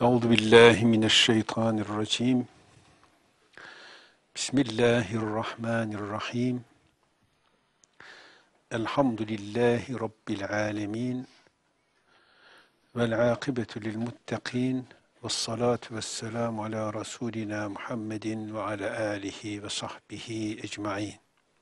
Euzu billahi mineşşeytanirracim. Bismillahirrahmanirrahim. Elhamdülillahi rabbil alamin. Vel akibetu lil muttaqin. Ves salatu vesselamu ala rasulina Muhammedin ve ala alihi ve sahbihi ecmaîn.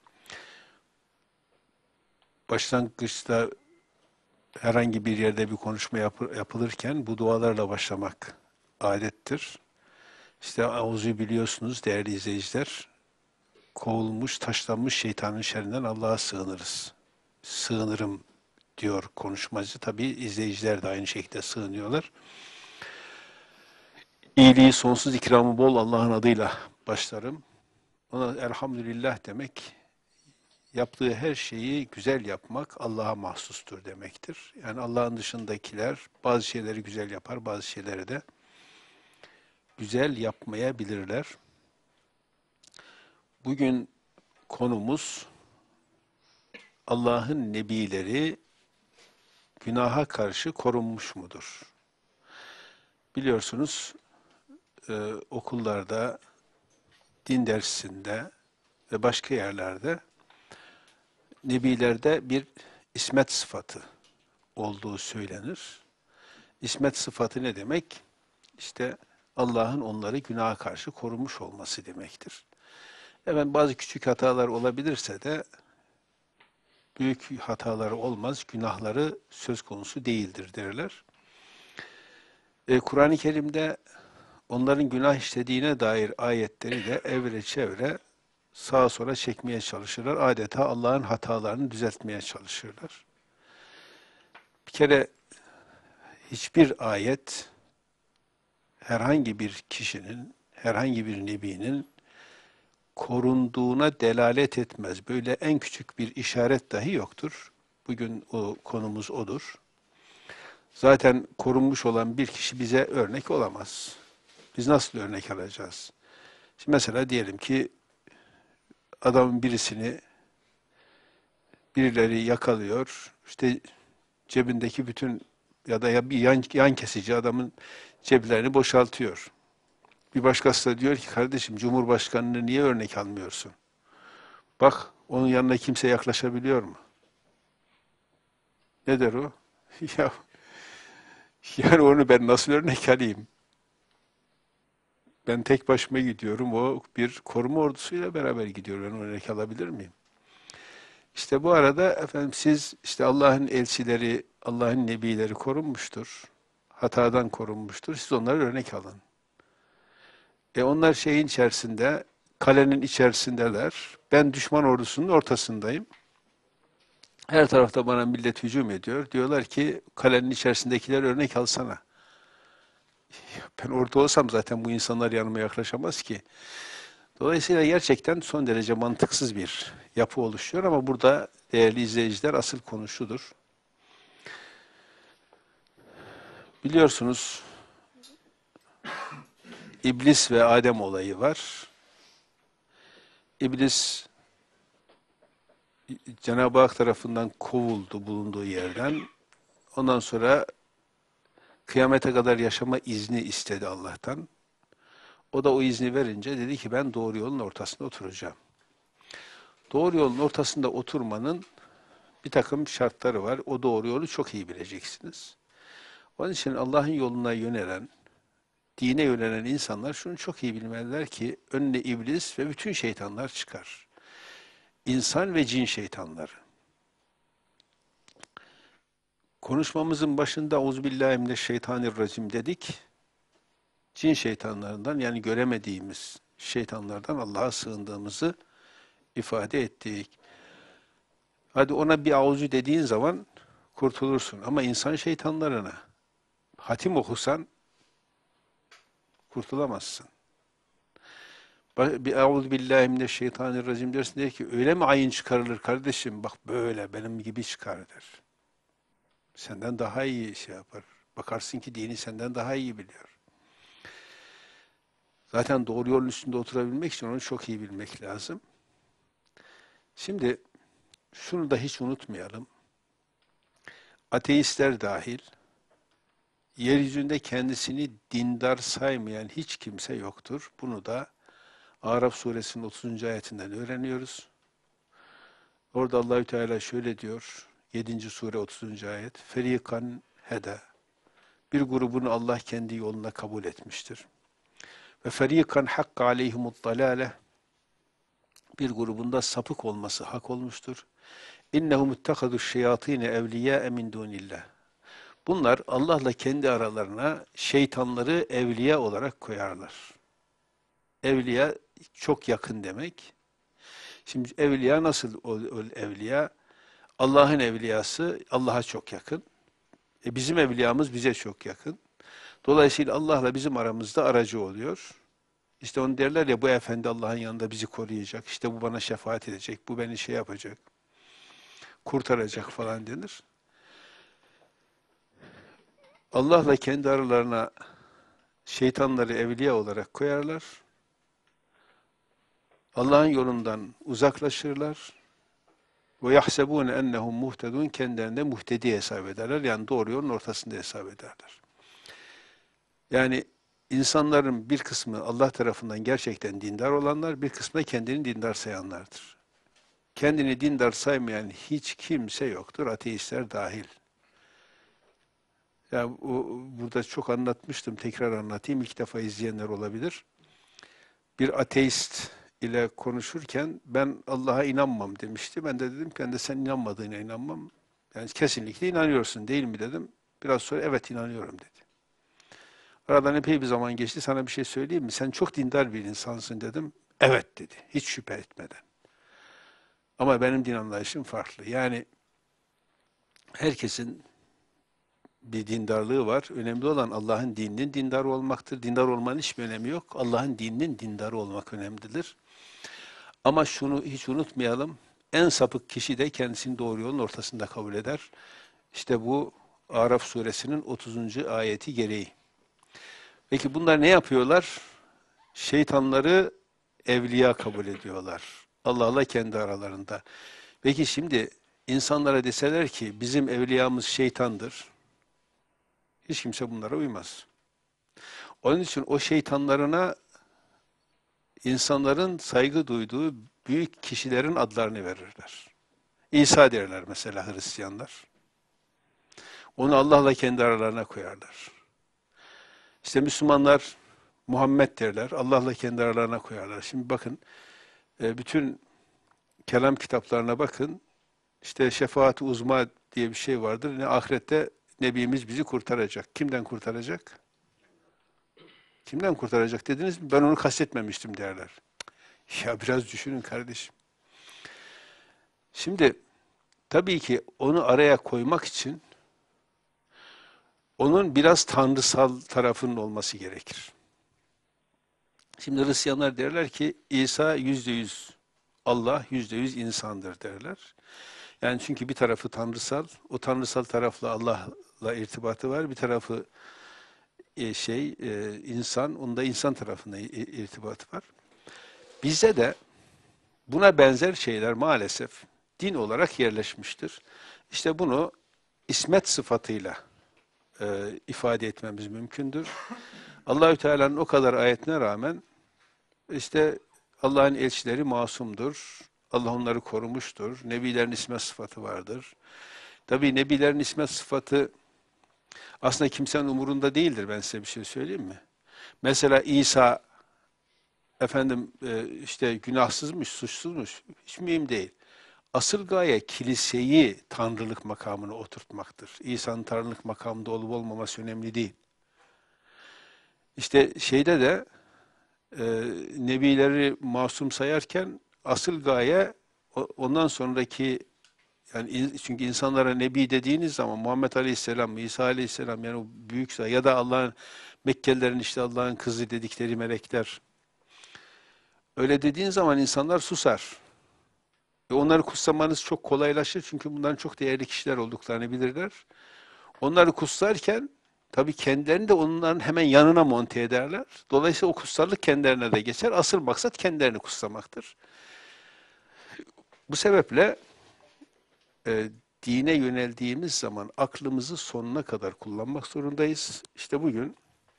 Başlangıçta herhangi bir yerde bir konuşma yapılırken bu dualarla başlamak adettir. İşte auzu biliyorsunuz değerli izleyiciler, kovulmuş, taşlanmış şeytanın şerrinden Allah'a sığınırız. Sığınırım diyor konuşmacı. Tabii izleyiciler de aynı şekilde sığınıyorlar. İyiliği sonsuz, ikramı bol Allah'ın adıyla başlarım. Ona elhamdülillah demek, yaptığı her şeyi güzel yapmak Allah'a mahsustur demektir. Yani Allah'ın dışındakiler bazı şeyleri güzel yapar, bazı şeyleri de güzel yapmayabilirler. Bugün konumuz Allah'ın nebileri günaha karşı korunmuş mudur? Biliyorsunuz okullarda, din dersinde ve başka yerlerde nebilerde bir ismet sıfatı olduğu söylenir. İsmet sıfatı ne demek? İşte Allah'ın onları günaha karşı korumuş olması demektir. Evet, bazı küçük hatalar olabilirse de büyük hataları olmaz, günahları söz konusu değildir derler. Kur'an-ı Kerim'de onların günah işlediğine dair ayetleri de evre çevre sağa sola çekmeye çalışırlar. Adeta Allah'ın hatalarını düzeltmeye çalışırlar. Bir kere hiçbir ayet herhangi bir kişinin, herhangi bir nebinin korunduğuna delalet etmez. Böyle en küçük bir işaret dahi yoktur. Bugün o konumuz odur. Zaten korunmuş olan bir kişi bize örnek olamaz. Biz nasıl örnek alacağız? Şimdi mesela diyelim ki adamın birileri yakalıyor. İşte cebindeki bütün ya da ya bir yan kesici adamın ceplerini boşaltıyor. Bir başkası da diyor ki kardeşim Cumhurbaşkanını niye örnek almıyorsun? Bak onun yanına kimse yaklaşabiliyor mu? Ne der o? Ya yani onu ben nasıl örnek alayım? Ben tek başıma gidiyorum. O bir koruma ordusuyla beraber gidiyor. Ben örnek alabilir miyim? İşte bu arada efendim siz işte Allah'ın elçileri, Allah'ın nebileri korunmuştur. Hatadan korunmuştur. Siz onları örnek alın. Onlar şeyin içerisinde, kalenin içerisindeler. Ben düşman ordusunun ortasındayım. Her tarafta bana millet hücum ediyor. Diyorlar ki kalenin içerisindekiler örnek alsana. Ben orada olsam zaten bu insanlar yanıma yaklaşamaz ki. Dolayısıyla gerçekten son derece mantıksız bir yapı oluşuyor ama burada değerli izleyiciler asıl konu şudur. Biliyorsunuz İblis ve Adem olayı var. İblis Cenab-ı Hak tarafından kovuldu bulunduğu yerden. Ondan sonra kıyamete kadar yaşama izni istedi Allah'tan. O da o izni verince dedi ki ben doğru yolun ortasında oturacağım. Doğru yolun ortasında oturmanın bir takım şartları var. O doğru yolu çok iyi bileceksiniz. Onun için Allah'ın yoluna yönelen, dine yönelen insanlar şunu çok iyi bilmeliler ki önüne iblis ve bütün şeytanlar çıkar. İnsan ve cin şeytanları. Konuşmamızın başında Euzubillahimineşşeytanirracim dedik. Cin şeytanlarından yani göremediğimiz şeytanlardan Allah'a sığındığımızı ifade ettik. Hadi ona bir auzu dediğin zaman kurtulursun ama insan şeytanlarına hatim okusan kurtulamazsın. Bir auzu billahi mineşşeytanirracim dersin der ki öyle mi ayın çıkarılır kardeşim? Bak böyle benim gibi çıkar der. Senden daha iyi şey yapar. Bakarsın ki dini senden daha iyi biliyor. Zaten doğru yolun üstünde oturabilmek için onu çok iyi bilmek lazım. Şimdi şunu da hiç unutmayalım. Ateistler dahil, yeryüzünde kendisini dindar saymayan hiç kimse yoktur. Bunu da Araf suresinin 30. ayetinden öğreniyoruz. Orada Allahü Teala şöyle diyor, 7. sure 30. ayet, Ferikan heda. Bir grubunu Allah kendi yoluna kabul etmiştir. Ve ferikan hakka aleyhimut dalale. Bir grubunda sapık olması hak olmuştur. İnnehum ittehadu şeyatine evliya min dunillah. Bunlar Allah'la kendi aralarına şeytanları evliya olarak koyarlar. Evliya çok yakın demek. Şimdi evliya nasıl evliya? Allah'ın evliyası Allah'a çok yakın. Bizim evliyamız bize çok yakın. Dolayısıyla Allah'la bizim aramızda aracı oluyor. İşte onu derler ya, bu efendi Allah'ın yanında bizi koruyacak. İşte bu bana şefaat edecek. Bu beni şey yapacak. Kurtaracak falan denir. Allah'la kendi aralarına şeytanları evliya olarak koyarlar. Allah'ın yolundan uzaklaşırlar. Ve yahsebûne ennehum muhtedûn, kendilerinde muhtedi hesap ederler. Yani doğru yolun ortasında hesap ederler. Yani insanların bir kısmı Allah tarafından gerçekten dindar olanlar, bir kısmı da kendini dindar sayanlardır. Kendini dindar saymayan hiç kimse yoktur, ateistler dahil. Ya burada çok anlatmıştım, tekrar anlatayım. İlk defa izleyenler olabilir. Bir ateist ile konuşurken ben Allah'a inanmam demişti. Ben de dedim ki, ben de sen inanmadığına inanmam. Yani kesinlikle inanıyorsun değil mi dedim. Biraz sonra evet inanıyorum dedi. Aradan epey bir zaman geçti. Sana bir şey söyleyeyim mi? Sen çok dindar bir insansın dedim. Evet dedi. Hiç şüphe etmeden. Ama benim din anlayışım farklı. Yani herkesin bir dindarlığı var. Önemli olan Allah'ın dininin dindarı olmaktır. Dindar olmanın hiçbir önemi yok. Allah'ın dininin dindarı olmak önemlidir. Ama şunu hiç unutmayalım. En sapık kişi de kendisini doğru yolun ortasında kabul eder. İşte bu Araf suresinin 30. ayeti gereği. Peki bunlar ne yapıyorlar? Şeytanları evliya kabul ediyorlar. Allah'la kendi aralarında. Peki şimdi insanlara deseler ki bizim evliyamız şeytandır, hiç kimse bunlara uymaz. Onun için o şeytanlarına insanların saygı duyduğu büyük kişilerin adlarını verirler. İsa derler mesela Hristiyanlar. Onu Allah'la kendi aralarına koyarlar. İşte Müslümanlar Muhammed derler. Allah'la kendi aralarına koyarlar. Şimdi bakın, bütün kelam kitaplarına bakın. İşte şefaat-i uzma diye bir şey vardır. Ne ahirette Nebimiz bizi kurtaracak. Kimden kurtaracak? Kimden kurtaracak dediniz mi? Ben onu kastetmemiştim derler. Ya biraz düşünün kardeşim. Şimdi tabii ki onu araya koymak için onun biraz tanrısal tarafının olması gerekir. Şimdi Hristiyanlar derler ki İsa %100 Allah, %100 insandır derler. Yani çünkü bir tarafı tanrısal, o tanrısal tarafla Allah'la irtibatı var. Bir tarafı insan, onda insan tarafında irtibatı var. Bizde de buna benzer şeyler maalesef din olarak yerleşmiştir. İşte bunu ismet sıfatıyla ifade etmemiz mümkündür. Allahü Teala'nın o kadar ayetine rağmen işte Allah'ın elçileri masumdur. Allah onları korumuştur. Nebilerin ismet sıfatı vardır. Tabii nebilerin ismet sıfatı aslında kimsenin umurunda değildir. Ben size bir şey söyleyeyim mi? Mesela İsa işte günahsızmış, suçsuzmuş. Hiç mühim değil. Asıl gaye kiliseyi tanrılık makamına oturtmaktır. İsa'nın tanrılık makamında olup olmaması önemli değil. İşte şeyde de nebileri masum sayarken asıl gaye ondan sonraki, yani çünkü insanlara nebi dediğiniz zaman Muhammed Aleyhisselam, İsa Aleyhisselam, yani o büyük ya da Allah'ın Mekkelilerin işte Allah'ın kızı dedikleri melekler, öyle dediğin zaman insanlar susar. Onları kutsamanız çok kolaylaşır çünkü bunların çok değerli kişiler olduklarını bilirler. Onları kutsarken tabii kendilerini de onların hemen yanına monte ederler. Dolayısıyla o kutsallık kendilerine de geçer. Asıl maksat kendilerini kutsamaktır. Bu sebeple dine yöneldiğimiz zaman aklımızı sonuna kadar kullanmak zorundayız. İşte bugün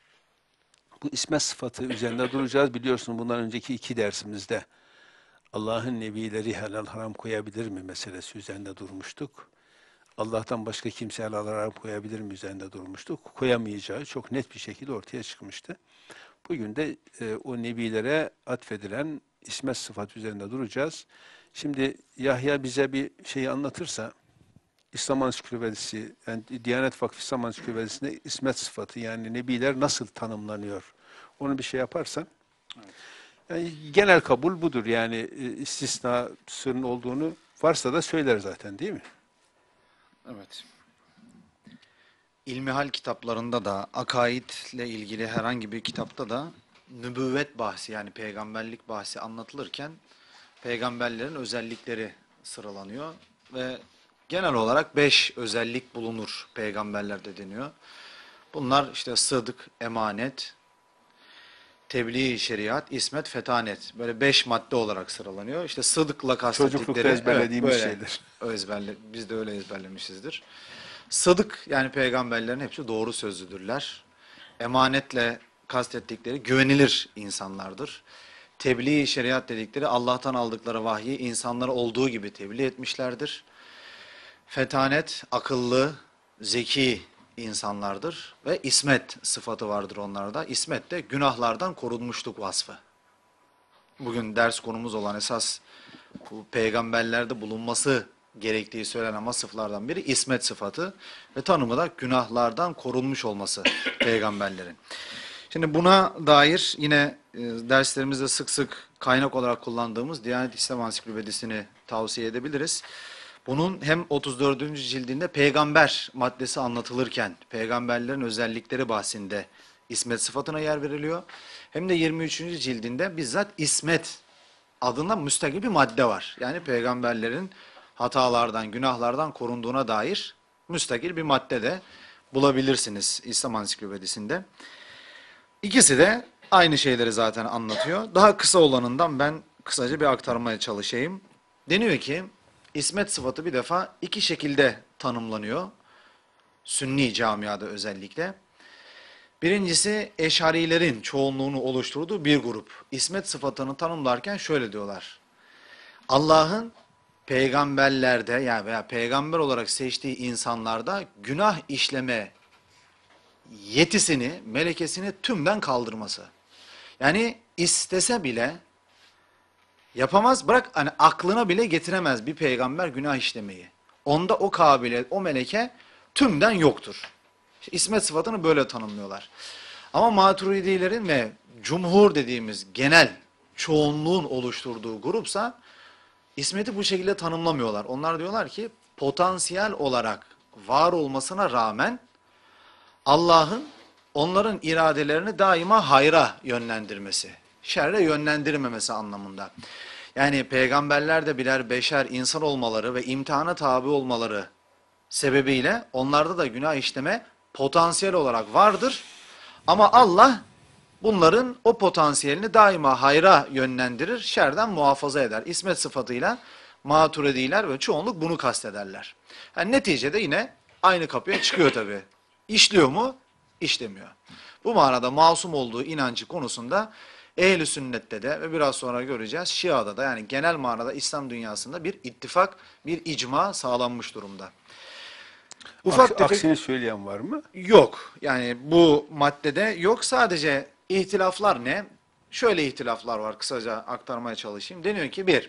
bu ismet sıfatı üzerinde duracağız. Biliyorsun bundan önceki 2 dersimizde Allah'ın nebileri helal haram koyabilir mi meselesi üzerinde durmuştuk. Allah'tan başka kimse helal haram koyabilir mi üzerinde durmuştuk. Koyamayacağı çok net bir şekilde ortaya çıkmıştı. Bugün de o nebilere atfedilen ismet sıfat üzerinde duracağız. Şimdi Yahya bize bir şeyi anlatırsa, İslam Ansiklopedisi, yani Diyanet Vakfı İslam Ansiklopedisi'nde ismet sıfatı, yani nebiler nasıl tanımlanıyor? Onu bir şey yaparsan. Evet. Yani genel kabul budur. Yani istisnasının olduğunu varsa da söyler zaten, değil mi? Evet. İlmihal kitaplarında da, akaidle ilgili herhangi bir kitapta da nübüvvet bahsi yani peygamberlik bahsi anlatılırken peygamberlerin özellikleri sıralanıyor ve genel olarak 5 özellik bulunur peygamberlerde deniyor. Bunlar işte sıdk, emanet, tebliğ-i şeriat, ismet, fetanet. Böyle 5 madde olarak sıralanıyor. İşte sıdıkla Çocuklukta kastettikleri evet ezberlediğimiz böyle şeyler. biz de öyle ezberlemişizdir. Sıdık yani peygamberlerin hepsi doğru sözlüdürler. Emanetle kastettikleri güvenilir insanlardır. Tebliğ-i şeriat dedikleri Allah'tan aldıkları vahyi insanlara olduğu gibi tebliğ etmişlerdir. Fetanet akıllı, zeki insanlardır ve ismet sıfatı vardır onlarda. İsmet de günahlardan korunmuşluk vasfı. Bugün ders konumuz olan esas bu peygamberlerde bulunması gerektiği söylenen vasıflardan biri ismet sıfatı ve tanımı da günahlardan korunmuş olması peygamberlerin. Şimdi buna dair yine derslerimizde sık sık kaynak olarak kullandığımız Diyanet İslam Ansiklopedisini tavsiye edebiliriz. Bunun hem 34. cildinde peygamber maddesi anlatılırken peygamberlerin özellikleri bahsinde ismet sıfatına yer veriliyor. Hem de 23. cildinde bizzat ismet adında müstakil bir madde var. Yani peygamberlerin hatalardan, günahlardan korunduğuna dair müstakil bir madde de bulabilirsiniz İslam Ansiklopedisinde. İkisi de aynı şeyleri zaten anlatıyor. Daha kısa olanından ben kısaca bir aktarmaya çalışayım. Deniyor ki İsmet sıfatı bir defa 2 şekilde tanımlanıyor. Sünni camiada özellikle. Birincisi Eşarilerin çoğunluğunu oluşturduğu bir grup. İsmet sıfatını tanımlarken şöyle diyorlar. Allah'ın peygamberlerde yani veya peygamber olarak seçtiği insanlarda günah işleme yetisini, melekesini tümden kaldırması. Yani istese bile yapamaz, bırak hani aklına bile getiremez bir peygamber günah işlemeyi. Onda o kabiliyet, o meleke tümden yoktur. İşte İsmet sıfatını böyle tanımlıyorlar. Ama Maturidilerin ve cumhur dediğimiz genel çoğunluğun oluşturduğu grupsa İsmet'i bu şekilde tanımlamıyorlar. Onlar diyorlar ki potansiyel olarak var olmasına rağmen Allah'ın onların iradelerini daima hayra yönlendirmesi, şerre yönlendirmemesi anlamında. Yani peygamberler de birer beşer insan olmaları ve imtihana tabi olmaları sebebiyle onlarda da günah işleme potansiyel olarak vardır. Ama Allah bunların o potansiyelini daima hayra yönlendirir, şerden muhafaza eder. İsmet sıfatıyla Maturidiler ve çoğunluk bunu kastederler. Yani neticede yine aynı kapıya çıkıyor tabii. İşliyor mu? İşlemiyor. Bu manada masum olduğu inancı konusunda ehl-i sünnette de ve biraz sonra göreceğiz Şia'da da yani genel manada İslam dünyasında bir ittifak, bir icma sağlanmış durumda. Ufak tefek Aksini söyleyen var mı? yok. Yani bu maddede yok. Sadece ihtilaflar ne? Şöyle ihtilaflar var, kısaca aktarmaya çalışayım. Deniyor ki bir,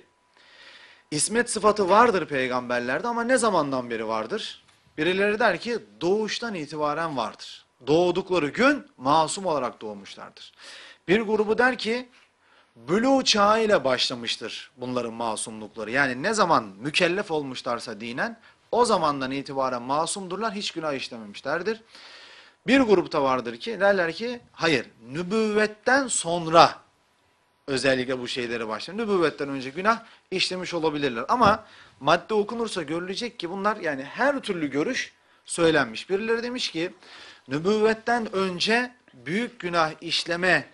İsmet sıfatı vardır peygamberlerde ama ne zamandan beri vardır? Birileri der ki doğuştan itibaren vardır. Doğdukları gün masum olarak doğmuşlardır. Bir grubu der ki bülû çağıyla başlamıştır bunların masumlukları. Yani ne zaman mükellef olmuşlarsa dinen o zamandan itibaren masumdurlar, hiç günah işlememişlerdir. Bir grupta vardır ki derler ki hayır, nübüvvetten sonra özellikle bu şeyleri başlar. Nübüvvetten önce günah işlemiş olabilirler. Ama madde okunursa görülecek ki bunlar yani her türlü görüş söylenmiş. Birileri demiş ki nübüvvetten önce büyük günah işleme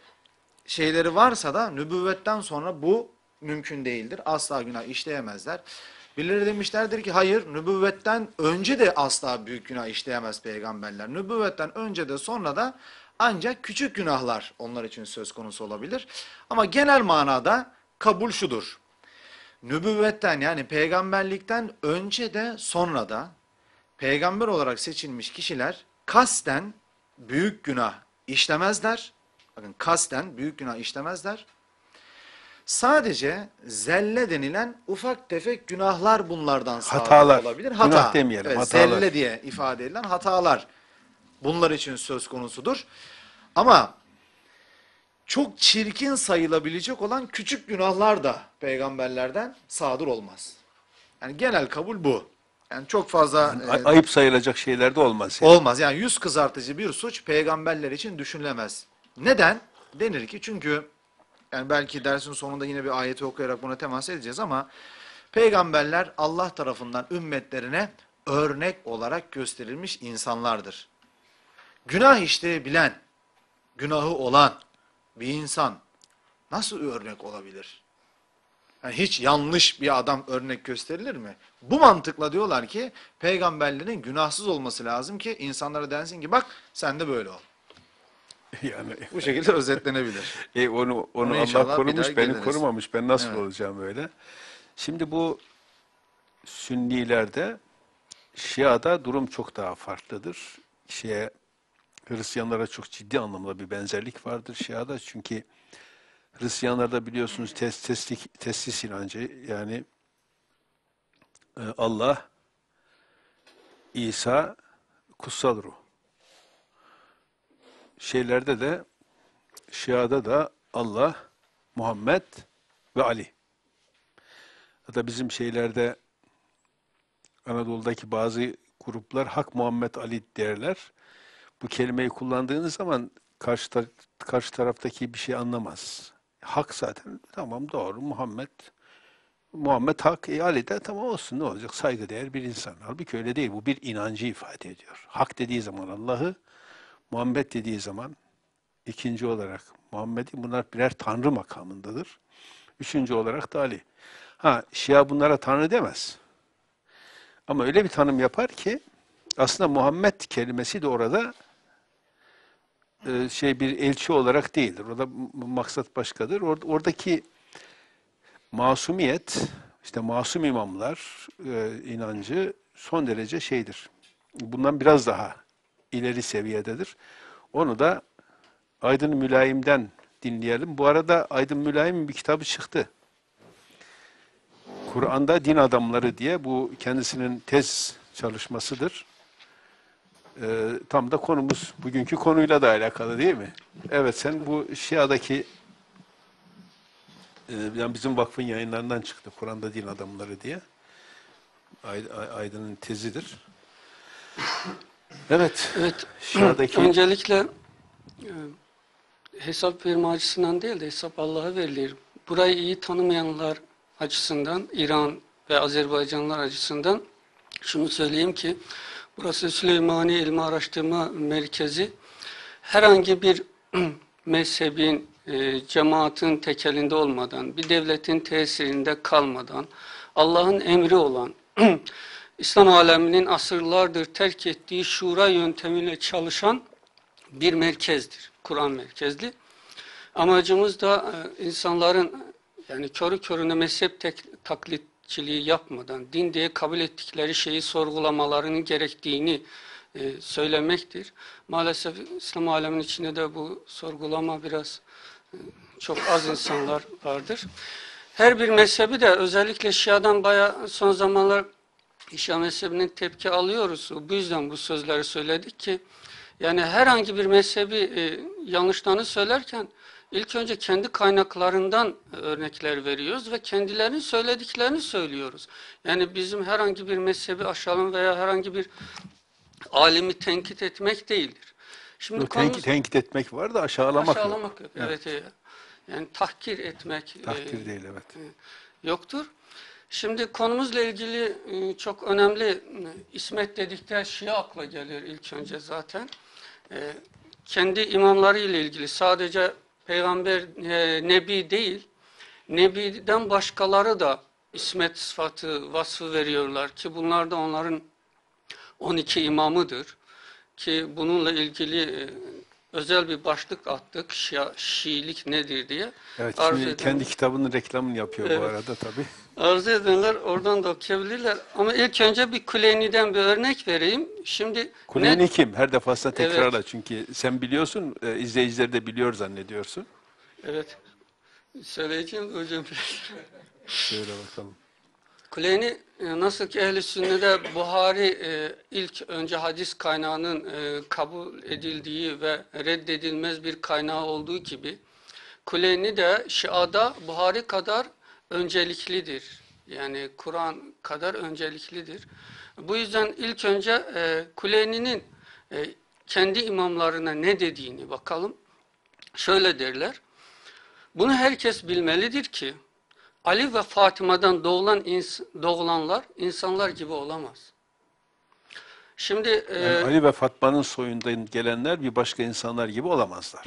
şeyleri varsa da nübüvvetten sonra bu mümkün değildir. Asla günah işleyemezler. Birileri demişlerdir ki hayır, nübüvvetten önce de asla büyük günah işleyemez peygamberler. Nübüvvetten önce de sonra da ancak küçük günahlar onlar için söz konusu olabilir. Ama genel manada kabul şudur. Nübüvvetten yani peygamberlikten önce de sonra da peygamber olarak seçilmiş kişiler kasten büyük günah işlemezler. Bakın kasten büyük günah işlemezler. Sadece zelle denilen ufak tefek günahlar bunlardan Hatalar. sadır olabilir. Günah demeyelim, Evet, hatalar. zelle diye ifade edilen hatalar bunlar için söz konusudur. Ama çok çirkin sayılabilecek olan küçük günahlar da peygamberlerden sadır olmaz. Yani genel kabul bu. Yani çok fazla Ayıp sayılacak şeyler de olmaz. Yani. olmaz. Yani yüz kızartıcı bir suç peygamberler için düşünülemez. Neden? Denir ki çünkü yani belki dersin sonunda yine bir ayeti okuyarak buna temas edeceğiz ama peygamberler Allah tarafından ümmetlerine örnek olarak gösterilmiş insanlardır. Günah işleyebilen, günahı olan bir insan nasıl örnek olabilir? Yani hiç yanlış bir adam örnek gösterilir mi? Bu mantıkla diyorlar ki peygamberlerin günahsız olması lazım ki insanlara densin ki bak sen de böyle ol. Yani Bu şekilde özetlenebilir. onu inşallah Allah bir daha korumuş, beni geliriz. korumamış. Ben nasıl Evet. olacağım öyle? Şimdi bu Sünnilerde, Şia'da durum çok daha farklıdır. Hristiyanlara çok ciddi anlamda bir benzerlik vardır Şia'da. Çünkü Hristiyanlarda biliyorsunuz teslis inancı, yani Allah, İsa, kutsal ruh. Şia'da da Allah, Muhammed ve Ali. Hatta bizim Anadolu'daki bazı gruplar Hak Muhammed Ali derler. Bu kelimeyi kullandığınız zaman karşı taraftaki bir şey anlamaz. Hak zaten tamam, doğru, Muhammed hak, Ali de tamam olsun, ne olacak, saygıdeğer bir insan. Halbuki öyle değil, bu bir inancı ifade ediyor. Hak dediği zaman Allah'ı, Muhammed dediği zaman ikinci olarak Muhammed'i, bunlar birer tanrı makamındadır. Üçüncü olarak da Ali. Şia bunlara tanrı demez. Ama öyle bir tanım yapar ki aslında Muhammed kelimesi de orada bir elçi olarak değildir. Orada maksat başkadır. Oradaki masumiyet, işte masum imamlar inancı son derece şeydir. Bundan biraz daha ileri seviyededir. Onu da Aydın Mülayim'den dinleyelim. Bu arada Aydın Mülayim'in bir kitabı çıktı. Kur'an'da Din Adamları diye, bu kendisinin tez çalışmasıdır. Tam da konumuz, bugünkü konuyla da alakalı değil mi? Evet, sen bu Şia'daki, yani bizim vakfın yayınlarından çıktı, Kur'an'da Din Adamları diye. Aydın'ın tezidir. Evet, Evet, Şia'daki... öncelikle hesap verme açısından değil de hesap Allah'a verilir. Burayı iyi tanımayanlar açısından, İran ve Azerbaycanlılar açısından şunu söyleyeyim ki, burası Süleymani İlmi Araştırma Merkezi. Herhangi bir mezhebin, cemaatin tekelinde olmadan, bir devletin tesirinde kalmadan, Allah'ın emri olan, İslam aleminin asırlardır terk ettiği şura yöntemiyle çalışan bir merkezdir. Kur'an merkezli. Amacımız da insanların yani körü körüne mezhep taklitçiliği yapmadan din diye kabul ettikleri şeyi sorgulamalarının gerektiğini söylemektir. Maalesef İslam aleminin içinde de bu sorgulama biraz çok az insanlar vardır. Her bir mezhebi de özellikle Şia'dan bayağı son zamanlar Şia mezhebinden tepki alıyoruz. Bu yüzden bu sözleri söyledik ki yani herhangi bir mezhebi yanlışlarını söylerken ilk önce kendi kaynaklarından örnekler veriyoruz ve kendilerinin söylediklerini söylüyoruz. Yani bizim herhangi bir mezhebi aşağılama veya herhangi bir alimi tenkit etmek değildir. Şimdi tenkit etmek var da aşağılamak yok. Yok. Evet. Yani tahkir etmek Tahkir değil, evet. Yoktur. Şimdi konumuzla ilgili çok önemli, İsmet dedikten Şia akla gelir ilk önce zaten. Kendi imamları ile ilgili sadece peygamber, nebi değil, nebiden başkaları da ismet sıfatı, vasfı veriyorlar ki bunlar da onların 12 imamıdır. Ki bununla ilgili özel bir başlık attık. Şiilik nedir diye. Evet, Arzu şimdi eden, kendi kitabının reklamını yapıyor bu evet, arada tabii. arzu edenler oradan da okuyabilirler. Ama ilk önce bir Kuleyni'den bir örnek vereyim. Şimdi Kuleyni kim? Her defasında Evet, tekrarla çünkü sen biliyorsun, izleyiciler de biliyor zannediyorsun. evet. Söyleyeceğim hocam. Söyle bakalım. Kuleyni nasıl ki ehl-i sünnede Buhari ilk önce hadis kaynağının kabul edildiği ve reddedilmez bir kaynağı olduğu gibi Kuleyni de Şia'da Buhari kadar önceliklidir. Yani Kur'an kadar önceliklidir. Bu yüzden ilk önce Kuleyni'nin kendi imamlarına ne dediğini bakalım. Şöyle derler. Bunu herkes bilmelidir ki Ali ve Fatıma'dan doğulanlar insanlar gibi olamaz. Şimdi Yani Ali ve Fatma'nın soyundan gelenler bir başka insanlar gibi olamazlar.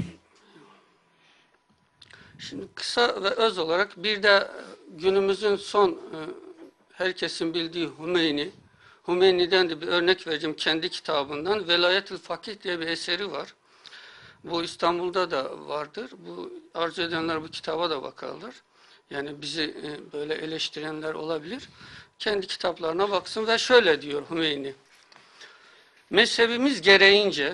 şimdi kısa ve öz olarak bir de günümüzün son herkesin bildiği Hümeyni'den de bir örnek vereceğim kendi kitabından. Velayetül Fakih diye bir eseri var. Bu İstanbul'da da vardır. Bu arzu edenler bu kitaba da bakarlar. Yani bizi böyle eleştirenler olabilir. Kendi kitaplarına baksın ve şöyle diyor Hümeyni. Mezhebimiz gereğince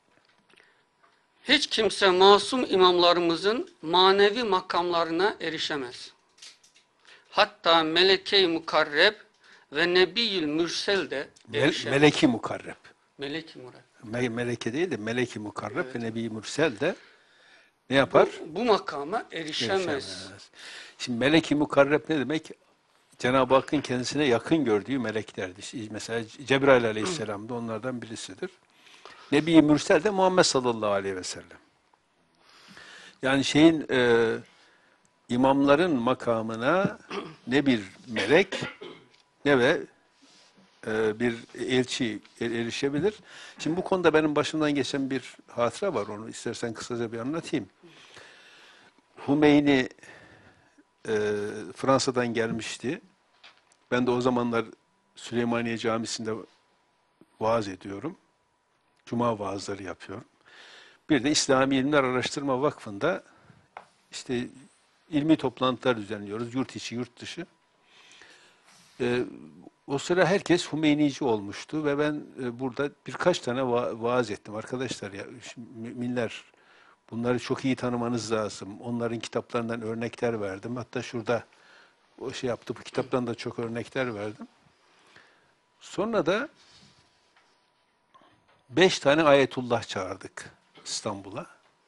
hiç kimse masum imamlarımızın manevi makamlarına erişemez. Hatta meleke-i mukarreb ve nebiyyül mürsel de erişemez. Meleki mukarreb. Melek-i mukarreb. Meleke değil de meleki mukarreb, evet, ve nebi mürsel de ne yapar? Bu makama erişemez. Erişemez. Şimdi meleki mukarreb ne demek? Cenab-ı Hakk'ın kendisine yakın gördüğü meleklerdir. Mesela Cebrail aleyhisselam da onlardan birisidir. Nebi mürsel de Muhammed sallallahu aleyhi ve sellem. Yani imamların makamına ne bir melek ne ve bir elçi erişebilir. Şimdi bu konuda benim başımdan geçen bir hatıra var. Onu istersen kısaca bir anlatayım. Hümeyni Fransa'dan gelmişti. Ben de o zamanlar Süleymaniye Camisi'nde vaaz ediyorum. Cuma vaazları yapıyorum. Bir de İslami İlimler Araştırma Vakfı'nda işte ilmi toplantılar düzenliyoruz. Yurt içi, yurt dışı. O sıra herkes Hümeynici olmuştu ve ben burada birkaç tane vaaz ettim. Arkadaşlar ya, müminler, bunları çok iyi tanımanız lazım. Onların kitaplarından örnekler verdim. Hatta şurada o şey yaptı, bu kitaptan da çok örnekler verdim. Sonra da 5 tane ayetullah çağırdık İstanbul'a.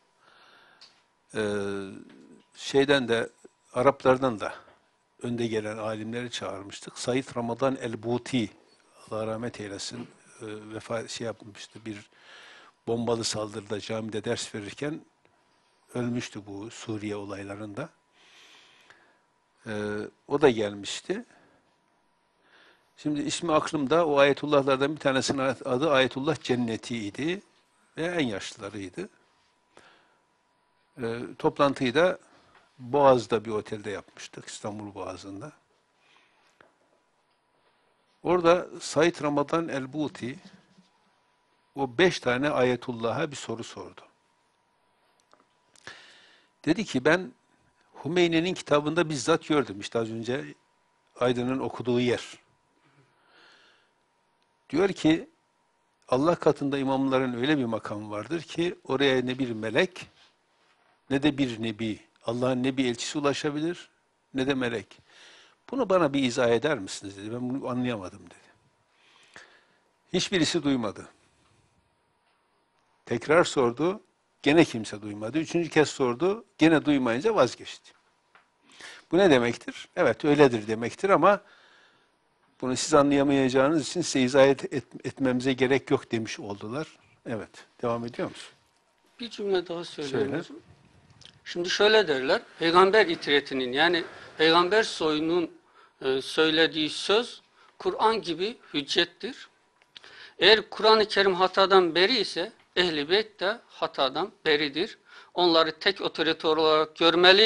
Şeyden de, Araplardan da önde gelen alimleri çağırmıştık. Said Ramazan el-Buti, Allah rahmet eylesin, yapmıştı, bir bombalı saldırıda camide ders verirken ölmüştü bu Suriye olaylarında. O da gelmişti. Şimdi ismi aklımda, o ayetullahlardan bir tanesinin adı Ayetullah Cenneti'ydi ve en yaşlılarıydı. Toplantıyı da Boğaz'da bir otelde yapmıştık, İstanbul Boğazı'nda. Orada Said Ramazan el-Buti o 5 tane ayetullah'a bir soru sordu. Dedi ki ben Hümeyni'nin kitabında bizzat gördüm. İşte az önce Aydın'ın okuduğu yer. Diyor ki Allah katında imamların öyle bir makamı vardır ki oraya ne bir melek ne de bir nebi, Allah'ın nebi elçisi ulaşabilir ne de melek. Bunu bana bir izah eder misiniz dedi. Ben bunu anlayamadım dedi. Hiçbirisi duymadı. Tekrar sordu. Gene kimse duymadı. Üçüncü kez sordu. Gene duymayınca vazgeçti. Bu ne demektir? Evet öyledir demektir ama bunu siz anlayamayacağınız için size izah etmemize gerek yok demiş oldular. Evet. Devam ediyor musun? Bir cümle daha söyleyeyim. Söyle. Şimdi şöyle derler. Peygamber itiretinin yani peygamber soyunun söylediği söz Kur'an gibi hüccettir. Eğer Kur'an-ı Kerim hatadan beri ise Ehl-i Beyt de hatadan beridir. Onları tek otorite olarak görmeli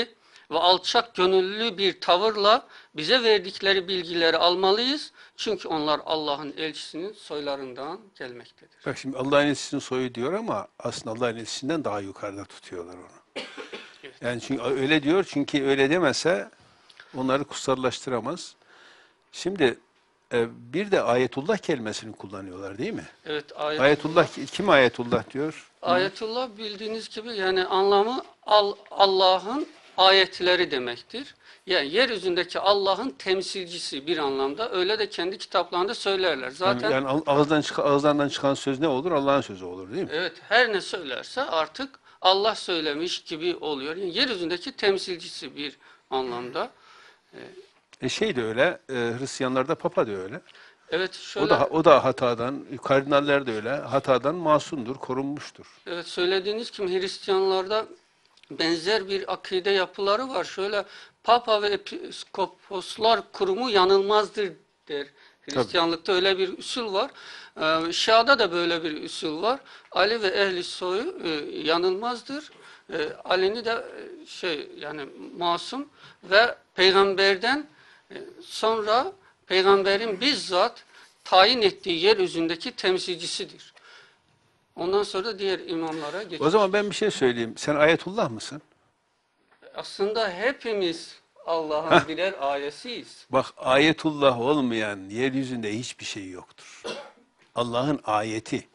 ve alçak gönüllü bir tavırla bize verdikleri bilgileri almalıyız. Çünkü onlar Allah'ın elçisinin soylarından gelmektedir. Bak şimdi Allah'ın elçisinin soyu diyor ama aslında Allah'ın elçisinden daha yukarıda tutuyorlar onu. Evet. Yani çünkü öyle diyor, çünkü öyle demese onları kutsallaştıramaz. Şimdi bir de ayetullah kelimesini kullanıyorlar değil mi? Evet, Ayetullah, kim ayetullah diyor? Ayetullah bildiğiniz gibi yani anlamı Allah'ın ayetleri demektir. Yani yeryüzündeki Allah'ın temsilcisi bir anlamda. Öyle de kendi kitaplarında söylerler. Zaten Yani ağızlarından çıkan söz ne olur? Allah'ın sözü olur değil mi? evet, her ne söylerse artık Allah söylemiş gibi oluyor. Yani yeryüzündeki temsilcisi bir anlamda. Şey de öyle, Hristiyanlarda Papa da öyle. Evet, O şöyle, da o da hatadan, kardinaller de öyle, hatadan masumdur, korunmuştur. evet, söylediğiniz gibi Hristiyanlarda benzer bir akide yapıları var. Şöyle, Papa ve Episkoposlar kurumu yanılmazdır der. Tabii. Hristiyanlıkta öyle bir usul var. Şia'da da böyle bir usul var. Ali ve ehli soyu yanılmazdır. Ali'ni de yani masum ve peygamberden sonra peygamberin bizzat tayin ettiği yeryüzündeki temsilcisidir. Ondan sonra da diğer imamlara geçmiş. O zaman ben bir şey söyleyeyim. Sen ayetullah mısın? Aslında hepimiz Allah'ın birer ayesiyiz. Bak ayetullah olmayan yeryüzünde hiçbir şey yoktur. Allah'ın ayeti.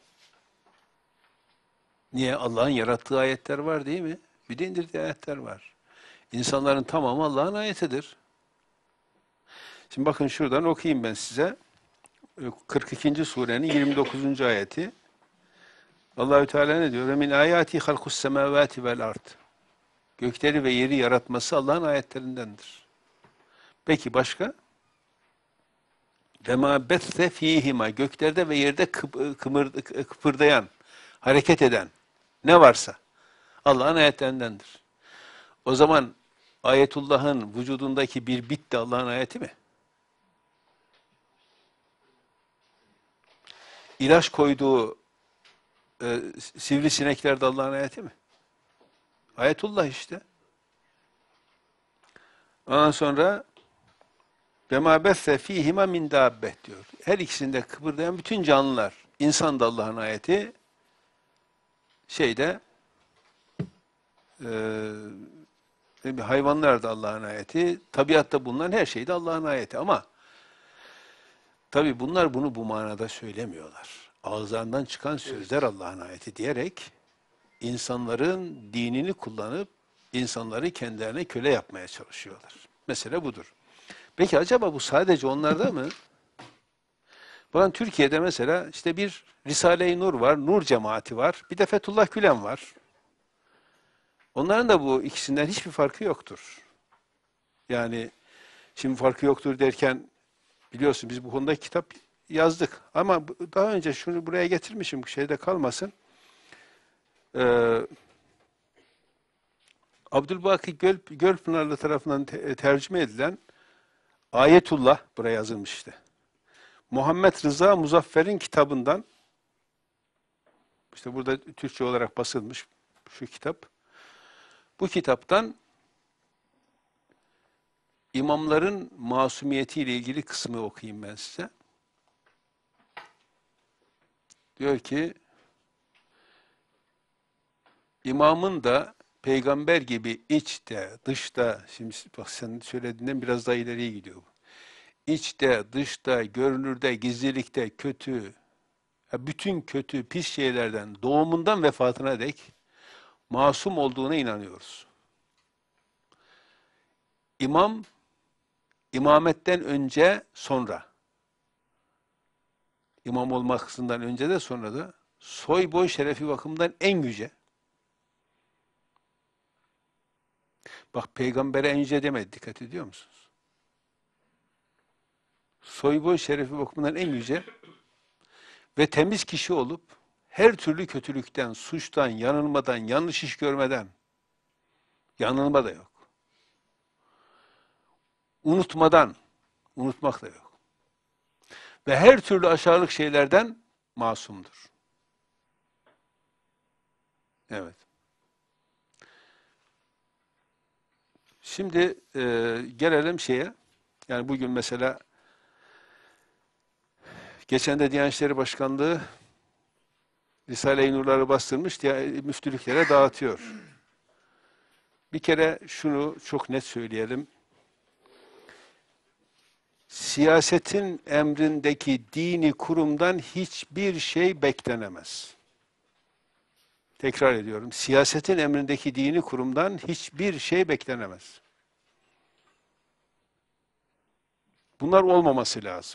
Niye? Allah'ın yarattığı ayetler var değil mi? Bir de indirdiği ayetler var. İnsanların tamamı Allah'ın ayetidir. Şimdi bakın şuradan okuyayım ben size. 42. surenin 29. ayeti. Allahü Teala ne diyor? Ve min ayati halkus semavati vel ard. Gökleri ve yeri yaratması Allah'ın ayetlerindendir. Peki başka? Ve ma besse fihima. Göklerde ve yerde kıpırdayan, hareket eden ne varsa Allah'ın ayetlerindendir. O zaman ayetullah'ın vücudundaki bir bit de Allah'ın ayeti mi? İlaç koyduğu sivrisinekler de Allah'ın ayeti mi? Ayetullah işte. Ondan sonra وَمَا بَثَّ ف۪يهِمَا مِنْ دَابَّةٍ diyor. Her ikisinde kıpırdayan bütün canlılar. İnsan da Allah'ın ayeti. Hayvanlar da Allah'ın ayeti. Tabiatta bulunan her şey de Allah'ın ayeti. Ama tabi bunlar bunu bu manada söylemiyorlar. Ağızlarından çıkan sözler Allah'ın ayeti diyerek insanların dinini kullanıp insanları kendilerine köle yapmaya çalışıyorlar. Mesele budur. Peki acaba bu sadece onlarda mı? Bakın Türkiye'de mesela işte bir Risale-i Nur var, Nur cemaati var, bir de Fethullah Gülen var. Onların da bu ikisinden hiçbir farkı yoktur. Yani şimdi farkı yoktur derken biliyorsun biz bu konuda kitap yazdık. Ama daha önce şunu buraya getirmişim, şeyde kalmasın. Abdülbaki Gölpınarlı tarafından tercüme edilen Ayetullah, buraya yazılmış işte. Muhammed Rıza Muzaffer'in kitabından, işte burada Türkçe olarak basılmış şu kitap. Bu kitaptan imamların masumiyetiyle ilgili kısmı okuyayım ben size. Diyor ki, imamın da peygamber gibi içte, dışta, şimdi bak sen söylediğinden biraz daha ileriye gidiyor bu. İçte, dışta, görünürde, gizlilikte, kötü, bütün kötü, pis şeylerden, doğumundan vefatına dek masum olduğuna inanıyoruz. İmam, imametten önce, sonra, imam olmasından önce de sonra da, soy boy şerefi bakımından en yüce. Bak peygambere en yüce demedi, dikkat ediyor musunuz? Soy boy şerefi bakımından en yüce ve temiz kişi olup her türlü kötülükten, suçtan, yanılmadan, yanlış iş görmeden, yanılma da yok. Unutmadan, unutmak da yok. Ve her türlü aşağılık şeylerden masumdur. Evet. Şimdi gelelim şeye. Yani bugün mesela geçen de Diyanet İşleri Başkanlığı Risale-i Nur'ları bastırmış diye müftülüklere dağıtıyor. Bir kere şunu çok net söyleyelim. Siyasetin emrindeki dini kurumdan hiçbir şey beklenemez. Tekrar ediyorum. Siyasetin emrindeki dini kurumdan hiçbir şey beklenemez. Bunlar olmaması lazım.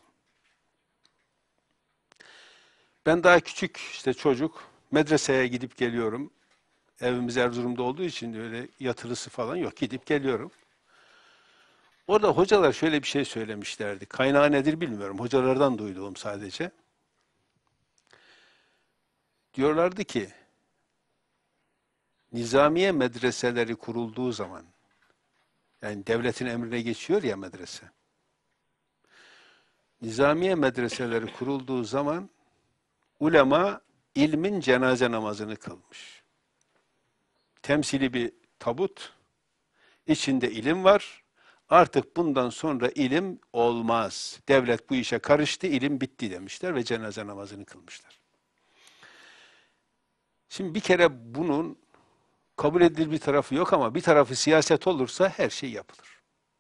Ben daha küçük işte çocuk medreseye gidip geliyorum. Evimiz Erzurum'da olduğu için öyle yatılısı falan yok. Gidip geliyorum. Orada hocalar şöyle bir şey söylemişlerdi. Kaynağı nedir bilmiyorum. Hocalardan duyduğum sadece. Diyorlardı ki nizamiye medreseleri kurulduğu zaman yani devletin emrine geçiyor ya medrese. Nizamiye medreseleri kurulduğu zaman ulema ilmin cenaze namazını kılmış. Temsili bir tabut, içinde ilim var. Artık bundan sonra ilim olmaz. Devlet bu işe karıştı, ilim bitti demişler ve cenaze namazını kılmışlar. Şimdi bir kere bunun kabul edilir bir tarafı yok ama bir tarafı siyaset olursa her şey yapılır.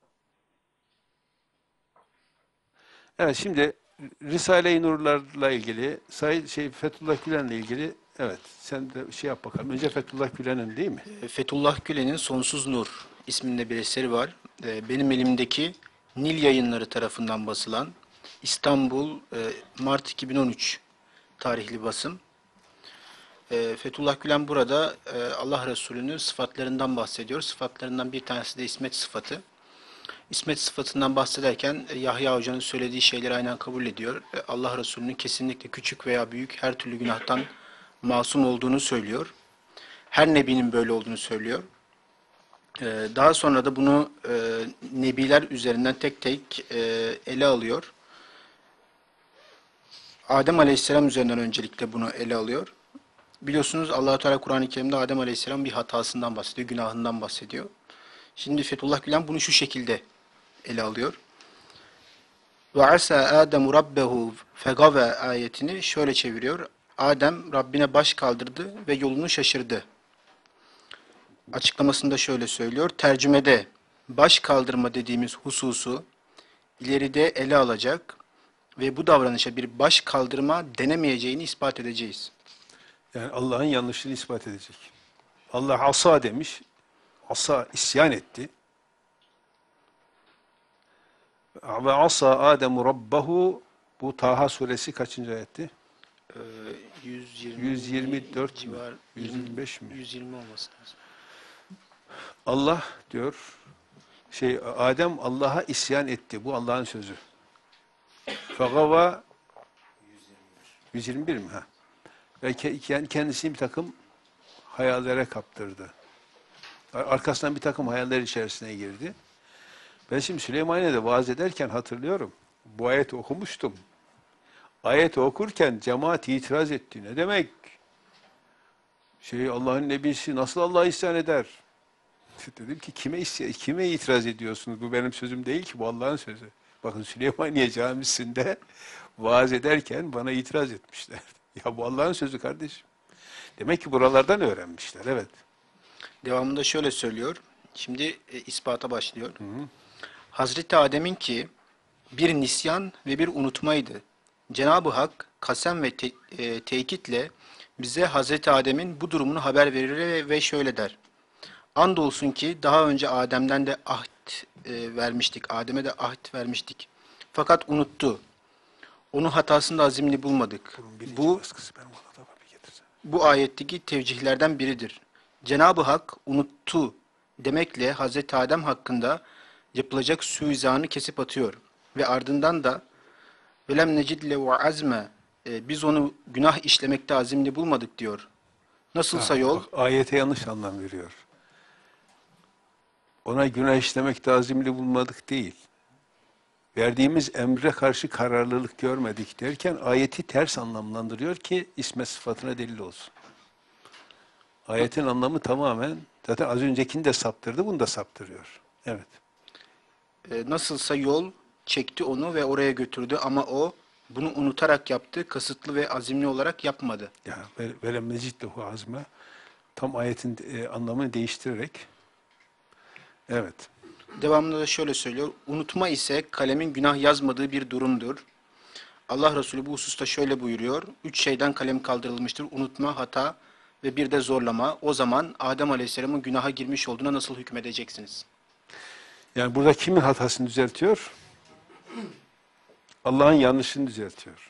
Evet şimdi Risale-i Nurlarla ilgili, Fethullah Gülen'le ilgili evet sen de şey yap bakalım. Önce Fethullah Gülen'in değil mi? Fethullah Gülen'in Sonsuz Nur isminde bir eseri var. Benim elimdeki Nil Yayınları tarafından basılan İstanbul Mart 2013 tarihli basım. Fethullah Gülen burada Allah Resulü'nün sıfatlarından bahsediyor. Sıfatlarından bir tanesi de İsmet sıfatı. İsmet sıfatından bahsederken Yahya Hoca'nın söylediği şeyleri aynen kabul ediyor. Allah Resulü'nün kesinlikle küçük veya büyük her türlü günahtan masum olduğunu söylüyor. Her nebinin böyle olduğunu söylüyor. Daha sonra da bunu nebiler üzerinden tek tek ele alıyor. Adem Aleyhisselam üzerinden öncelikle bunu ele alıyor. Biliyorsunuz Allah-u Teala Kur'an-ı Kerim'de Adem Aleyhisselam bir hatasından bahsediyor, günahından bahsediyor. Şimdi Fethullah Gülen bunu şu şekilde ele alıyor. Ve asa Ademu rabbehu fegave ayetini şöyle çeviriyor. Adem Rabbine baş kaldırdı ve yolunu şaşırdı. Açıklamasında şöyle söylüyor. Tercümede baş kaldırma dediğimiz hususu ileride ele alacak ve bu davranışa bir baş kaldırma denemeyeceğini ispat edeceğiz. Yani Allah'ın yanlışlığını ispat edecek. Allah asa demiş. Asa isyan etti. Ve asa Ademu rabbahu bu Taha suresi kaçıncı ayetti? 124 mi? civar, 125 mi? 120 olması lazım. Allah diyor Adem Allah'a isyan etti. Bu Allah'ın sözü. Fagava 121 mi? Ha. Ve kendisini bir takım hayallere kaptırdı. Arkasından bir takım hayaller içerisine girdi. Ben şimdi Süleymaniye'de vaaz ederken hatırlıyorum. Bu ayeti okumuştum. Ayeti okurken cemaat itiraz etti. Ne demek? Allah'ın nebisi nasıl Allah'a isyan eder? Dedim ki kime itiraz ediyorsunuz? Bu benim sözüm değil ki, bu Allah'ın sözü. Bakın Süleymaniye Camisi'nde vaaz ederken bana itiraz etmişler. Ya bu Allah'ın sözü kardeşim. Demek ki buralardan öğrenmişler, evet. Devamında şöyle söylüyor. Şimdi ispata başlıyor. Hazreti Adem'in ki bir nisyan ve bir unutmaydı. Cenab-ı Hak kasem ve tekitle bize Hazreti Adem'in bu durumunu haber verir ve şöyle der. Andolsun ki daha önce Adem'den de ahd vermiştik. Adem'e de ahd vermiştik. Fakat unuttu. Onun hatasında azimli bulmadık. Bu ayetteki tevcihlerden biridir. Cenab-ı Hak unuttu demekle Hazreti Adem hakkında yapılacak suizanı kesip atıyor. Ve ardından da velem necid lehu azme biz onu günah işlemekte azimli bulmadık diyor. Nasılsa yol Bak, ayete yanlış anlam veriyor. Ona günah işlemekte azimli bulmadık değil. Verdiğimiz emre karşı kararlılık görmedik derken ayeti ters anlamlandırıyor ki ismet sıfatına delil olsun. Ayetin anlamı tamamen zaten az öncekini de saptırdı, bunu da saptırıyor. Evet. Nasılsa yol çekti onu ve oraya götürdü ama o bunu unutarak yaptı, kasıtlı ve azimli olarak yapmadı. Ya vele meciddehu azme, tam ayetin anlamını değiştirerek, evet. Devamında da şöyle söylüyor. Unutma ise kalemin günah yazmadığı bir durumdur. Allah Resulü bu hususta şöyle buyuruyor. 3 şeyden kalem kaldırılmıştır. Unutma, hata ve bir de zorlama. O zaman Adem Aleyhisselam'ın günaha girmiş olduğuna nasıl hükmedeceksiniz? Yani burada kimin hatasını düzeltiyor? Allah'ın yanlışını düzeltiyor.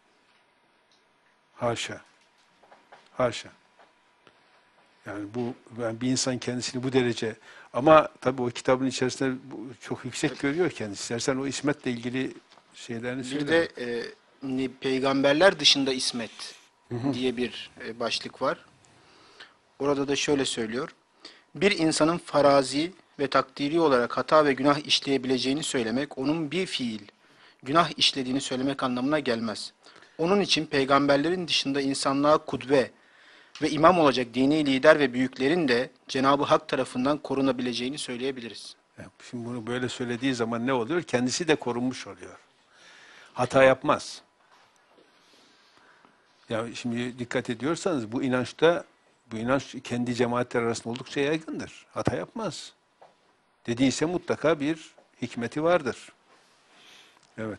Haşa. Haşa. Yani bir insan kendisini bu derece, ama tabii o kitabın içerisinde çok yüksek görüyor kendisi. İstersen o ismetle ilgili şeylerini Bir söyle. de peygamberler dışında ismet diye bir başlık var. Orada da şöyle söylüyor. Bir insanın farazi ve takdiri olarak hata ve günah işleyebileceğini söylemek, onun bir fiil, günah işlediğini söylemek anlamına gelmez. Onun için peygamberlerin dışında insanlığa kudve ve imam olacak dini lider ve büyüklerin de Cenab-ı Hak tarafından korunabileceğini söyleyebiliriz. Yani şimdi bunu böyle söylediği zaman ne oluyor? Kendisi de korunmuş oluyor. Hata yapmaz. Ya şimdi dikkat ediyorsanız bu inanç kendi cemaatler arasında oldukça yaygındır. Hata yapmaz. Dediyse mutlaka bir hikmeti vardır. Evet.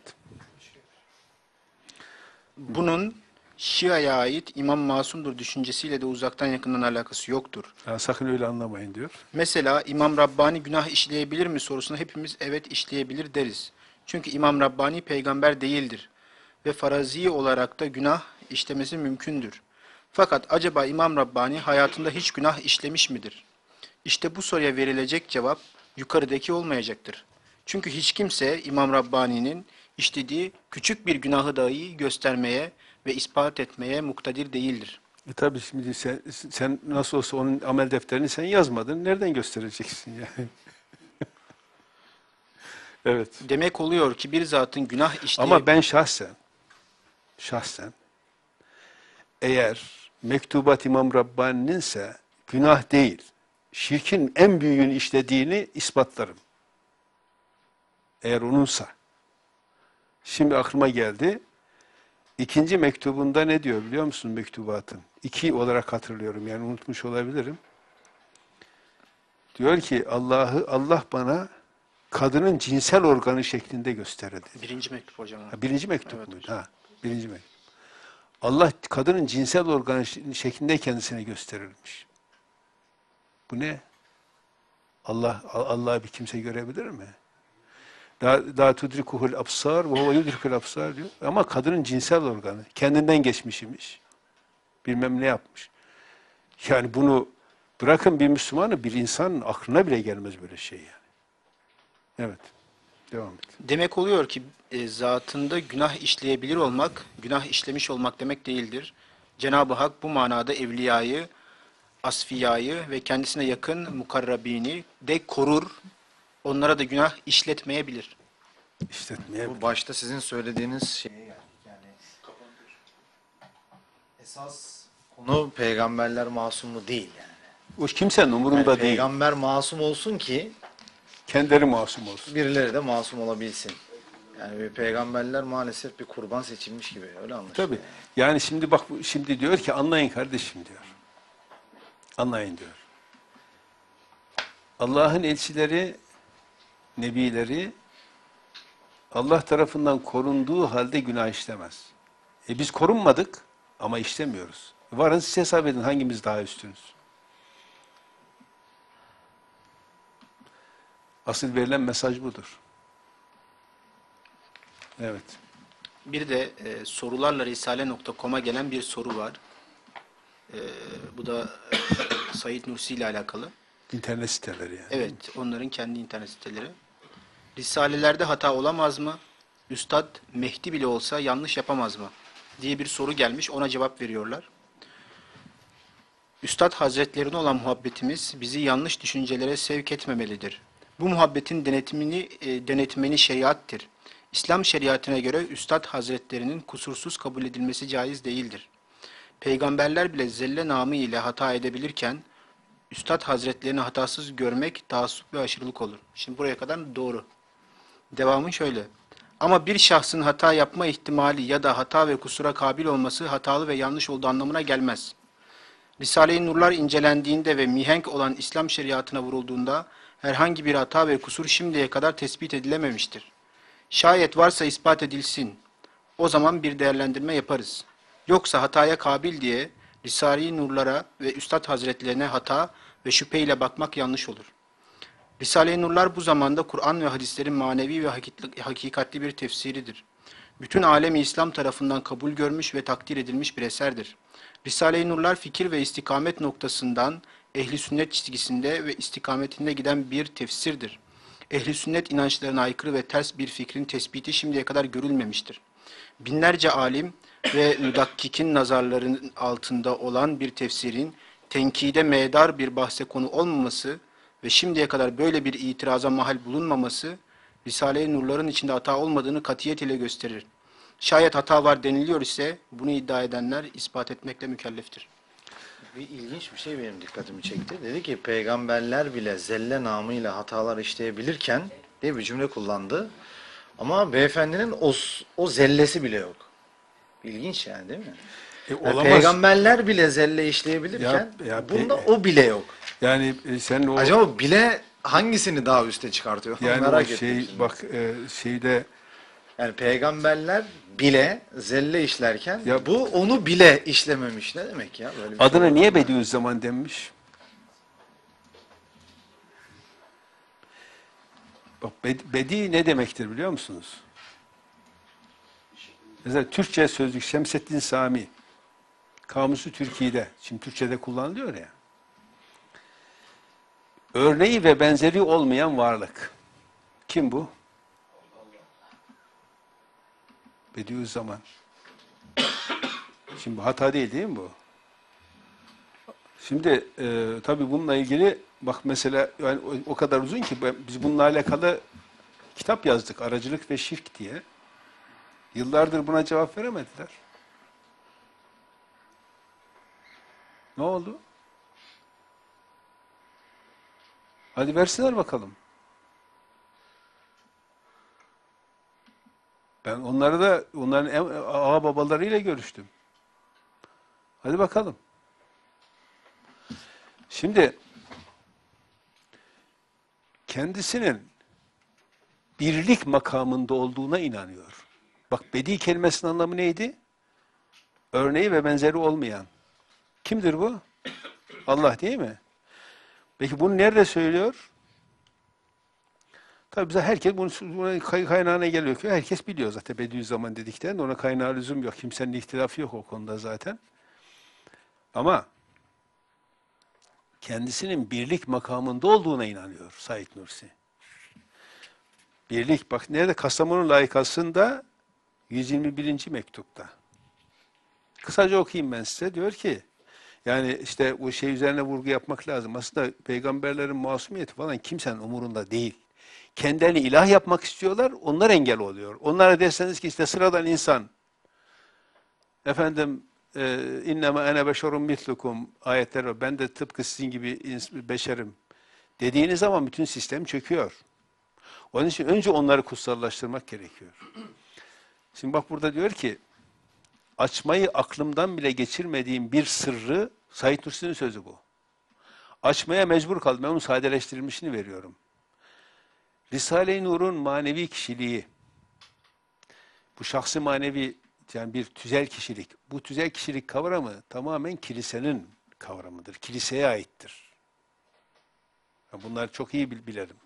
Bunun Şia'ya ait İmam Masumdur düşüncesiyle de uzaktan yakından alakası yoktur. Ya sakın öyle anlamayın diyor. Mesela İmam Rabbani günah işleyebilir mi sorusuna hepimiz evet işleyebilir deriz. Çünkü İmam Rabbani peygamber değildir ve farazi olarak da günah işlemesi mümkündür. Fakat acaba İmam Rabbani hayatında hiç günah işlemiş midir? İşte bu soruya verilecek cevap yukarıdaki olmayacaktır. Çünkü hiç kimse İmam Rabbani'nin işlediği küçük bir günahı dahi göstermeye ve ispat etmeye muktedir değildir. Tabii şimdi sen nasıl olsa onun amel defterini sen yazmadın. Nereden göstereceksin yani? Evet. Demek oluyor ki bir zatın günah Ama ben şahsen eğer Mektubat İmam Rabbani'ninse günah değil, şirkin en büyüğünü işlediğini ispatlarım. Eğer onunsa. Şimdi aklıma geldi. İkinci mektubunda ne diyor biliyor musun mektubatın? 2 olarak hatırlıyorum, yani unutmuş olabilirim. Diyor ki Allah bana kadının cinsel organı şeklinde gösterildi. Birinci mektup hocam. Birinci mektup Evet muydu? hocam. Birinci mektup. Allah kadının cinsel organı şeklinde kendisine gösterilmiş. Bu ne? Allah'ı bir kimse görebilir mi? La tudrikuhul absar ve huve yudrikul absar diyor. Ama kadının cinsel organı kendinden geçmiş imiş. Bilmem ne yapmış. Yani bunu bırakın bir Müslümanı, bir insanın aklına bile gelmez böyle şey yani. Evet. Devam et. Demek oluyor ki zatında günah işleyebilir olmak, günah işlemiş olmak demek değildir. Cenab-ı Hak bu manada evliyayı, asfiyayı ve kendisine yakın mukarrabini de korur. Onlara da günah işletmeyebilir. İşletmeye Bu başta sizin söylediğiniz şeye geldik. Yani esas konu peygamberler masum mu değil yani. o kimsenin umurunda Yani değil. peygamber masum olsun ki Kendileri masum olsun. birileri de masum olabilsin. Yani bir peygamberler maalesef bir kurban seçilmiş gibi öyle anlaşılıyor. Tabii. Yani şimdi bak, şimdi diyor ki anlayın kardeşim diyor. Anlayın diyor. Allah'ın elçileri, nebileri Allah tarafından korunduğu halde günah işlemez. Biz korunmadık ama işlemiyoruz. Varın siz hesap edin hangimiz daha üstünüz. Asıl verilen mesaj budur. Evet. Bir de sorularla risale.com'a gelen bir soru var. Bu da Said Nursi ile alakalı. İnternet siteleri yani. Evet, onların kendi internet siteleri. Risalelerde hata olamaz mı? Üstad Mehdi bile olsa yanlış yapamaz mı? Diye bir soru gelmiş, ona cevap veriyorlar. Üstad Hazretlerine olan muhabbetimiz bizi yanlış düşüncelere sevk etmemelidir. Bu muhabbetin denetmeni şeriattır. İslam şeriatına göre Üstad Hazretlerinin kusursuz kabul edilmesi caiz değildir. Peygamberler bile zelle namı ile hata edebilirken, Üstad Hazretlerini hatasız görmek taassup ve aşırılık olur. Şimdi buraya kadar doğru. Devamı şöyle. Ama bir şahsın hata yapma ihtimali ya da hata ve kusura kabil olması hatalı ve yanlış olduğu anlamına gelmez. Risale-i Nurlar incelendiğinde ve mihenk olan İslam şeriatına vurulduğunda herhangi bir hata ve kusur şimdiye kadar tespit edilememiştir. Şayet varsa ispat edilsin. O zaman bir değerlendirme yaparız. Yoksa hataya kabil diye Risale-i Nurlara ve Üstad Hazretlerine hata ve şüpheyle bakmak yanlış olur. Risale-i Nurlar bu zamanda Kur'an ve hadislerin manevi ve hakikatli bir tefsiridir. Bütün alem-i İslam tarafından kabul görmüş ve takdir edilmiş bir eserdir. Risale-i Nurlar fikir ve istikamet noktasından ehli sünnet çizgisinde ve istikametinde giden bir tefsirdir. Ehli sünnet inançlarına aykırı ve ters bir fikrin tespiti şimdiye kadar görülmemiştir. Binlerce alim ve müdakkikin nazarlarının altında olan bir tefsirin tenkide medar bir bahse konu olmaması ve şimdiye kadar böyle bir itiraza mahal bulunmaması, Risale-i Nurların içinde hata olmadığını katiyet ile gösterir. Şayet hata var deniliyor ise bunu iddia edenler ispat etmekle mükelleftir. Bir ilginç bir şey benim dikkatimi çekti. Dedi ki peygamberler bile zelle namıyla hatalar işleyebilirken diye bir cümle kullandı. Ama beyefendinin o zellesi bile yok. İlginç yani değil mi? Yani Olamaz. peygamberler bile zelle işleyebilirken bunda o bile yok. Yani sen o Acaba bile hangisini daha üste çıkartıyor? yani Merak o ettim şey şimdi. bak şeyde Yani peygamberler bile zelle işlerken Ya- bu onu bile işlememiş. Ne demek ya? Böyle bir şey adına olur niye mu? Bediüzzaman denmiş? Bak bedi ne demektir biliyor musunuz? Mesela Türkçe sözlük Şemseddin Sami Kamusu Türkiye'de, şimdi Türkçe'de kullanılıyor ya. Örneği ve benzeri olmayan varlık. Kim bu? Bediüzzaman. Şimdi bu hata değil mi bu? Şimdi tabii bununla ilgili bak mesela yani o kadar uzun ki biz bununla alakalı kitap yazdık. Aracılık ve şirk diye. Yıllardır buna cevap veremediler. Ne oldu? Hadi versinler bakalım. Ben onların ağa babalarıyla görüştüm. Hadi bakalım. Şimdi kendisinin birlik makamında olduğuna inanıyor. Bak bedi kelimesinin anlamı neydi? Örneği ve benzeri olmayan. Kimdir bu? Allah değil mi? Peki bunu nerede söylüyor? Tabii bize herkes bunun kaynağına geliyor ki herkes biliyor zaten Bediüzzaman dedikten ona kaynağı lüzum yok. Kimsenin ihtilafı yok o konuda zaten. Ama kendisinin birlik makamında olduğuna inanıyor Said Nursi. Birlik bak nerede? Kastamonu layıkasında 121. mektupta. Kısaca okuyayım ben size. Diyor ki yani işte o şey üzerine vurgu yapmak lazım. Aslında peygamberlerin masumiyeti falan kimsenin umurunda değil. Kendilerini ilah yapmak istiyorlar, onlar engel oluyor. Onlara derseniz ki işte sıradan insan, efendim innema ene beşerun mislukum ayetler var. Ben de tıpkı sizin gibi beşerim dediğiniz zaman bütün sistem çöküyor. Onun için önce onları kutsallaştırmak gerekiyor. Şimdi bak burada diyor ki açmayı aklımdan bile geçirmediğim bir sırrı, Said Nursi'nin sözü bu. Açmaya mecbur kaldım. Ben onun sadeleştirilmişini veriyorum. Risale-i Nur'un manevi kişiliği, bu şahsi manevi yani bir tüzel kişilik, bu tüzel kişilik kavramı tamamen kilisenin kavramıdır. Kiliseye aittir. Bunları çok iyi bilirim.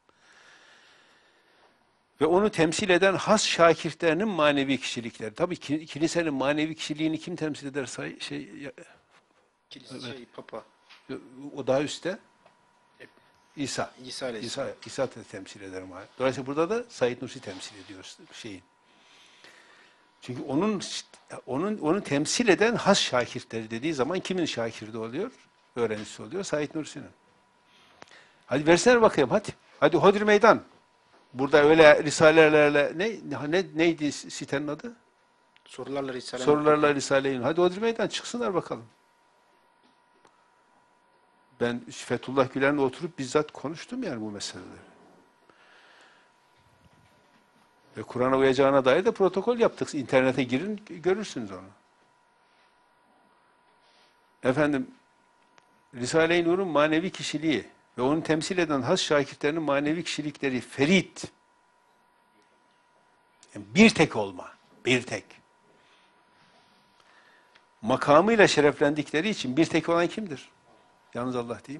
Ve onu temsil eden has şakirtlerinin manevi kişilikleri. Tabii kilisenin manevi kişiliğini kim temsil eder? Kilise, Papa. O daha üstte. İsa. İsa Aleyhisselam. İsa temsil eder. Dolayısıyla burada da Said Nursi temsil ediyor şeyin. Çünkü onun temsil eden has şakirtleri dediği zaman kimin şakirdi oluyor? Öğrencisi oluyor. Said Nursi'nin. Hadi versene bakayım hadi. Hadi hodri meydan. Burada öyle risalelerle neydi sitenin adı? Sorularla Risale-i Sorularla Risale-i Nur. Hadi hodri meydan çıksınlar bakalım. Ben Fethullah Gülen'le oturup bizzat konuştum yani bu meseleleri. Ve Kur'an'a uyacağına dair de protokol yaptık. İnternete girin, görürsünüz onu. Efendim, Risale-i Nur'un manevi kişiliği ve onu temsil eden has şakirtlerinin manevi kişilikleri ferit. Yani bir tek olma, bir tek. Makamıyla şereflendikleri için bir tek olan kimdir? Yalnız Allah değil mi?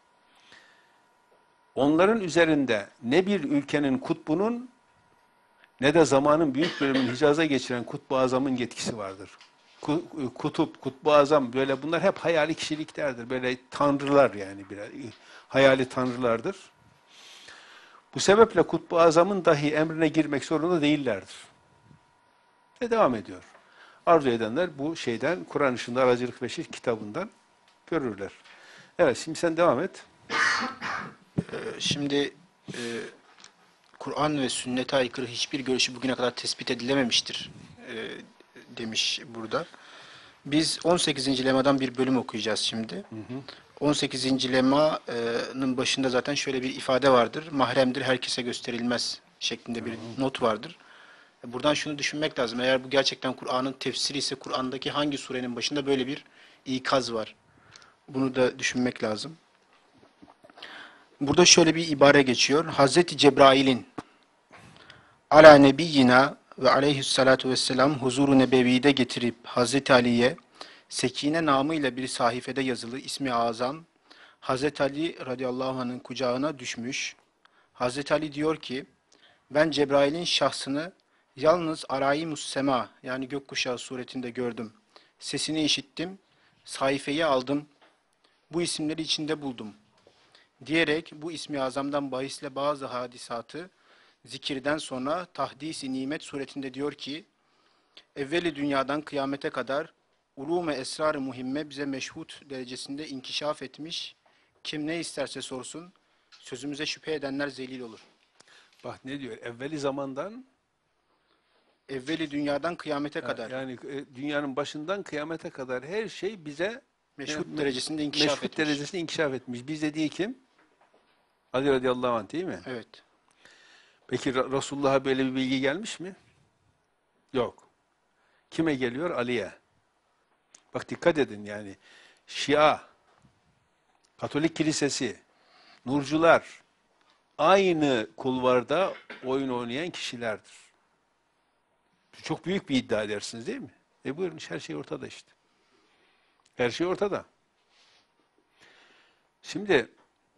Onların üzerinde ne bir ülkenin kutbunun ne de zamanın büyük bölümünü Hicaz'a geçiren Kutbu Azam'ın yetkisi vardır. Kutup, Kutbu Azam böyle bunlar hep hayali kişiliklerdir. Böyle tanrılar yani birer hayali tanrılardır. Bu sebeple Kutbu Azam'ın dahi emrine girmek zorunda değillerdir. Ve devam ediyor. Arzu edenler bu şeyden Kur'an ışığında Aracılık ve Şirk kitabından görürler. Evet, şimdi sen devam et. Şimdi Kur'an ve sünnete aykırı hiçbir görüşü bugüne kadar tespit edilememiştir demiş burada. Biz 18. lemadan bir bölüm okuyacağız şimdi. 18. lemanın başında zaten şöyle bir ifade vardır. Mahremdir, herkese gösterilmez şeklinde bir not vardır. Buradan şunu düşünmek lazım. Eğer bu gerçekten Kur'an'ın tefsiri ise Kur'an'daki hangi surenin başında böyle bir ikaz var? Bunu da düşünmek lazım. Burada şöyle bir ibare geçiyor. Hazreti Cebrail'in ala nebiyyina ve aleyhissalatu vesselam huzuru nebevide getirip Hazreti Ali'ye Sekine namıyla bir sahifede yazılı ismi azam Hazreti Ali radıyallahu anh'ın kucağına düşmüş. Hazreti Ali diyor ki ben Cebrail'in şahsını yalnız Araimus Sema yani gökkuşağı suretinde gördüm. Sesini işittim, sayfayı aldım, bu isimleri içinde buldum diyerek bu ismi azamdan bahisle bazı hadisatı zikirden sonra tahdis-i nimet suretinde diyor ki evveli dünyadan kıyamete kadar ulûm-i esrar-ı muhimme bize meşhut derecesinde inkişaf etmiş. Kim ne isterse sorsun, sözümüze şüphe edenler zelil olur. Bak ne diyor? Evveli zamandan Evveli dünyadan kıyamete kadar yani dünyanın başından kıyamete kadar her şey bize meşhut derecesinde inkişaf meşhut etmiş. derecesinde inkişaf etmiş. Biz dediği kim? Ali radıyallahu anh değil mi? Evet. Peki Resulullah'a böyle bir bilgi gelmiş mi? Yok. Kime geliyor? Ali'ye. Bak dikkat edin yani. Şia, Katolik Kilisesi, Nurcular aynı kulvarda oyun oynayan kişilerdir. Çok büyük bir iddia edersiniz değil mi? Buyurun her şey ortada işte. Her şey ortada. Şimdi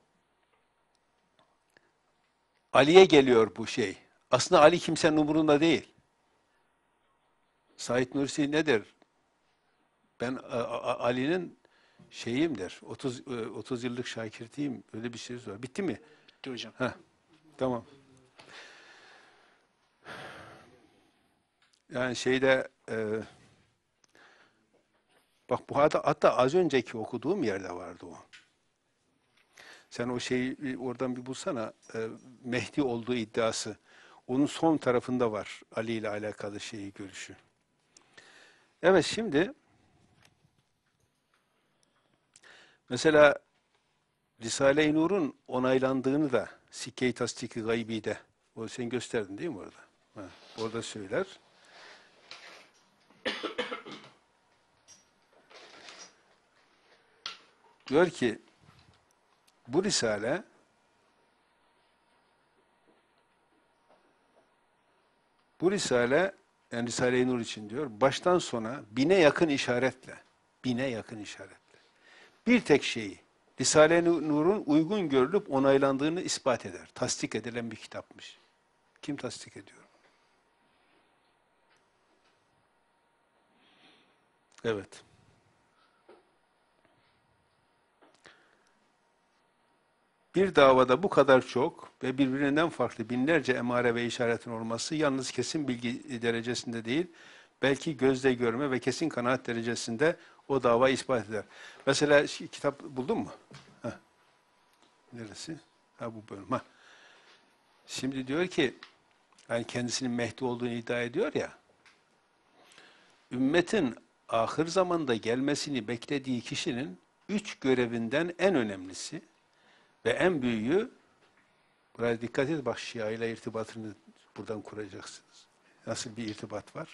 Ali'ye geliyor bu şey. Aslında Ali kimsenin umurunda değil. Said Nursi nedir? Ben Ali'nin şeyimdir. 30 yıllık şakirtiyim. Öyle bir şey var. Bitti mi? Bitti hocam. Heh, tamam. Yani şeyde bak bu hatta az önceki okuduğum yerde vardı o. Sen o şeyi oradan bir bulsana. Mehdi olduğu iddiası. Onun son tarafında var Ali ile alakalı şeyi görüşü. Evet şimdi mesela Risale-i Nur'un onaylandığını da Sikke-i Tasdik-i Gaybi'de o sen gösterdin değil mi orada? Ha, orada söyler. Diyor ki bu Risale yani Risale-i Nur için diyor baştan sona bine yakın işaretle bir tek şeyi Risale-i Nur'un uygun görülüp onaylandığını ispat eder. Tasdik edilen bir kitapmış. Kim tasdik ediyor? Evet. Bir davada bu kadar çok ve birbirinden farklı binlerce emare ve işaretin olması yalnız kesin bilgi derecesinde değil, belki gözle görme ve kesin kanaat derecesinde o davayı ispat eder. Mesela kitap buldun mu? Heh. Neresi? Ha bu bölüm. Ha. Şimdi diyor ki, yani kendisinin Mehdi olduğunu iddia ediyor ya, ümmetin ahir zamanda gelmesini beklediği kişinin 3 görevinden en önemlisi ve en büyüğü, buraya dikkat et, bak Şia ile irtibatını buradan kuracaksınız. Nasıl bir irtibat var?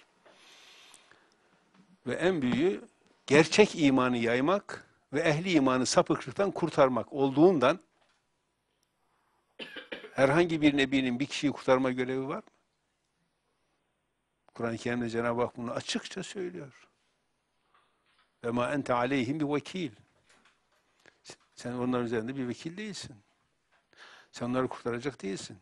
Ve en büyüğü gerçek imanı yaymak ve ehli imanı sapıklıktan kurtarmak olduğundan herhangi bir nebinin bir kişiyi kurtarma görevi var mı? Kur'an-ı Kerim'de Cenab-ı Hak bunu açıkça söylüyor. Ve ma ente aleyhim bir vekil. Sen onların üzerinde bir vekil değilsin. Sen onları kurtaracak değilsin.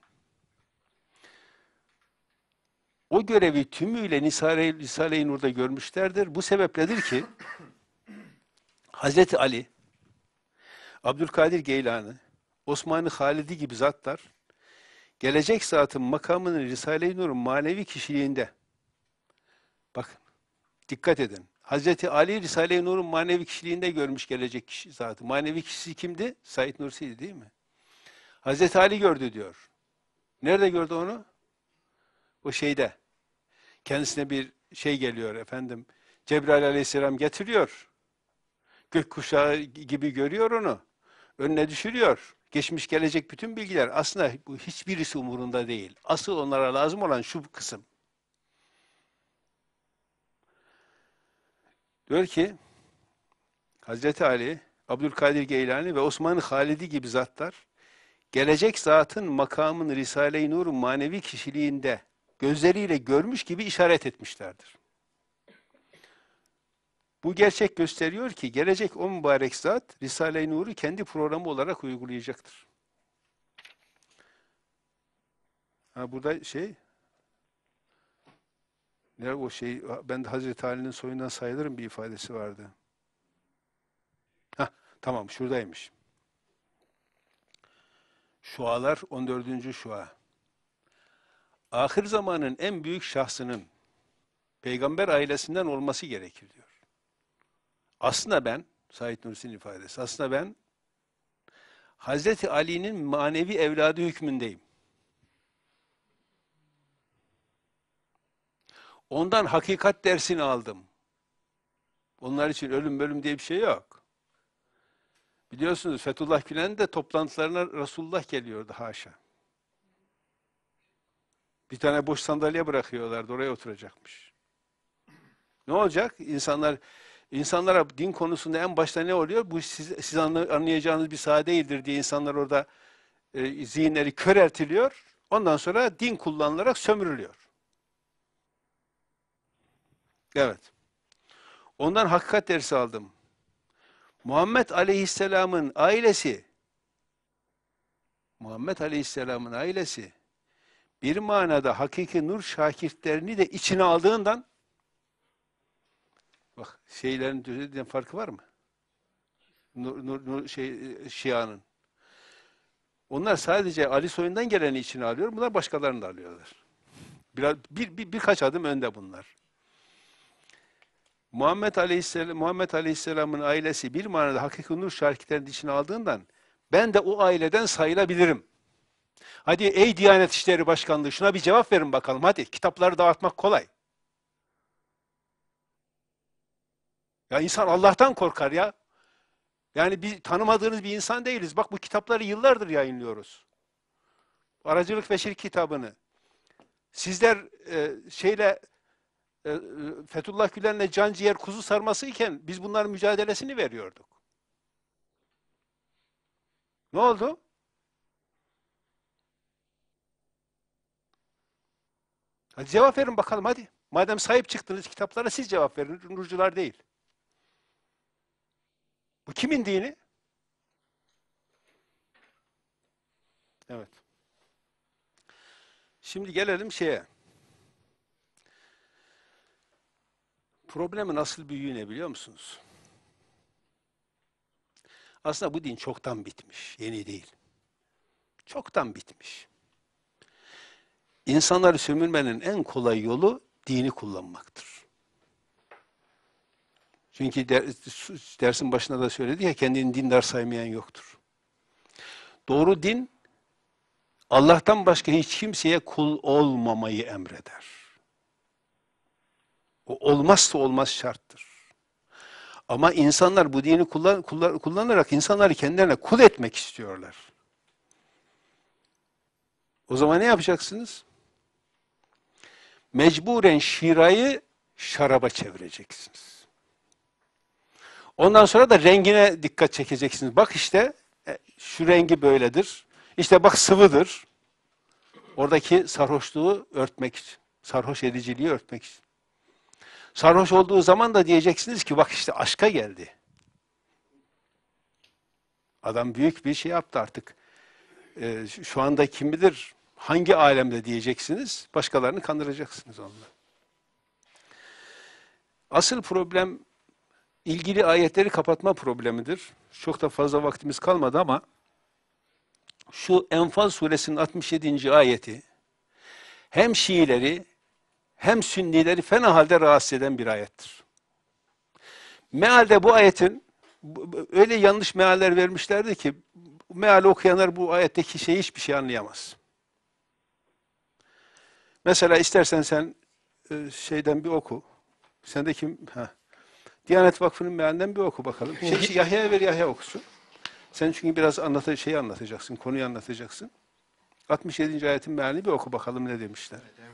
O görevi tümüyle Risale-i Nur'da görmüşlerdir. Bu sebepledir ki Hazreti Ali, Abdülkadir Geylani, Osman-ı Halidi gibi zatlar gelecek zatın makamını Risale-i Nur'un manevi kişiliğinde, bakın dikkat edin, Hazreti Ali Risale-i Nur'un manevi kişiliğinde görmüş gelecek kişi zatı. Manevi kişisi kimdi? Said Nursi'ydi değil mi? Hazreti Ali gördü diyor. Nerede gördü onu? O şeyde. Kendisine bir şey geliyor efendim. Cebrail aleyhisselam getiriyor. Gökkuşağı gibi görüyor onu. Önüne düşürüyor. Geçmiş gelecek bütün bilgiler. Aslında bu hiçbirisi umurunda değil. Asıl onlara lazım olan şu kısım. Diyor ki Hazreti Ali, Abdülkadir Geylani ve Osman-ı Halidi gibi zatlar gelecek zatın makamını Risale-i Nur'un manevi kişiliğinde gözleriyle görmüş gibi işaret etmişlerdir. Bu gerçek gösteriyor ki gelecek o mübarek zat Risale-i Nur'u kendi programı olarak uygulayacaktır. Ha burada ne o ben de Hazreti Ali'nin soyundan sayılırım bir ifadesi vardı. Tamam şuradaymış. Şualar 14. şua. Ahir zamanın en büyük şahsının peygamber ailesinden olması gerekir diyor. Aslında ben, Said Nursi'nin ifadesi, aslında ben Hazreti Ali'nin manevi evladı hükmündeyim. Ondan hakikat dersini aldım. Onlar için ölüm diye bir şey yok. Biliyorsunuz Fethullah Gülen'in de toplantılarına Resulullah geliyordu haşa. Bir tane boş sandalye bırakıyorlardı, oraya oturacakmış. Ne olacak? İnsanlara din konusunda en başta ne oluyor? Bu siz anlayacağınız bir saha değildir diye insanlar orada zihinleri köreltiliyor. Ondan sonra din kullanılarak sömürülüyor. Evet. Ondan hakikat dersi aldım. Muhammed Aleyhisselam'ın ailesi bir manada hakiki nur şakirtlerini de içine aldığından, bak şeylerin farkı var mı? Şia'nın. Onlar sadece Ali soyundan geleni içine alıyor. Bunlar başkalarını da alıyorlar. Birkaç adım önde bunlar. Muhammed Aleyhisselam'ın ailesi bir manada hakiki nur şakirtlerini içine aldığından ben de o aileden sayılabilirim. Hadi ey Diyanet İşleri Başkanlığı şuna bir cevap verin bakalım hadi. Kitapları dağıtmak kolay. Ya insan Allah'tan korkar ya. Yani tanımadığınız bir insan değiliz. Bak bu kitapları yıllardır yayınlıyoruz. Aracılık ve Şirk kitabını. Sizler Fethullah Gülen'le can ciğer kuzu sarması iken biz bunların mücadelesini veriyorduk. Ne oldu? Hadi cevap verin bakalım hadi. Madem sahip çıktınız kitaplara siz cevap verin. Nurcular değil. Bu kimin dini? Evet. Şimdi gelelim şeye. Problemin asıl büyüğü ne biliyor musunuz? Aslında bu din çoktan bitmiş. Yeni değil. Çoktan bitmiş. İnsanları sömürmenin en kolay yolu dini kullanmaktır. Çünkü dersin başında da söyledi ya, kendini dindar saymayan yoktur. Doğru din, Allah'tan başka hiç kimseye kul olmamayı emreder. O olmazsa olmaz şarttır. Ama insanlar bu dini kullanarak insanları kendilerine kul etmek istiyorlar. O zaman ne yapacaksınız? Mecburen şirayı şaraba çevireceksiniz. Ondan sonra da rengine dikkat çekeceksiniz. Bak işte şu rengi böyledir. İşte bak sıvıdır. Oradaki sarhoşluğu örtmek için. Sarhoş ediciliği örtmek için. Sarhoş olduğu zaman da diyeceksiniz ki bak işte aşka geldi. Adam büyük bir şey yaptı artık. Şu anda kim bilir hangi alemde diyeceksiniz. Başkalarını kandıracaksınız onunla. Asıl problem ilgili ayetleri kapatma problemidir. Çok da fazla vaktimiz kalmadı ama şu Enfal suresinin 67. ayeti hem Şiileri hem Sünnileri fena halde rahatsız eden bir ayettir. Mealde bu ayetin öyle yanlış mealler vermişlerdi ki meali okuyanlar bu ayetteki şeyi hiçbir şey anlayamaz. Mesela istersen sen şeyden bir oku. Sen de kim? Diyanet Vakfı'nın mealinden bir oku bakalım. Yahya'ya ver, Yahya okusun. Sen çünkü biraz anlatacaksın, konuyu anlatacaksın. 67. ayetin mealini bir oku bakalım ne demişler. Evet,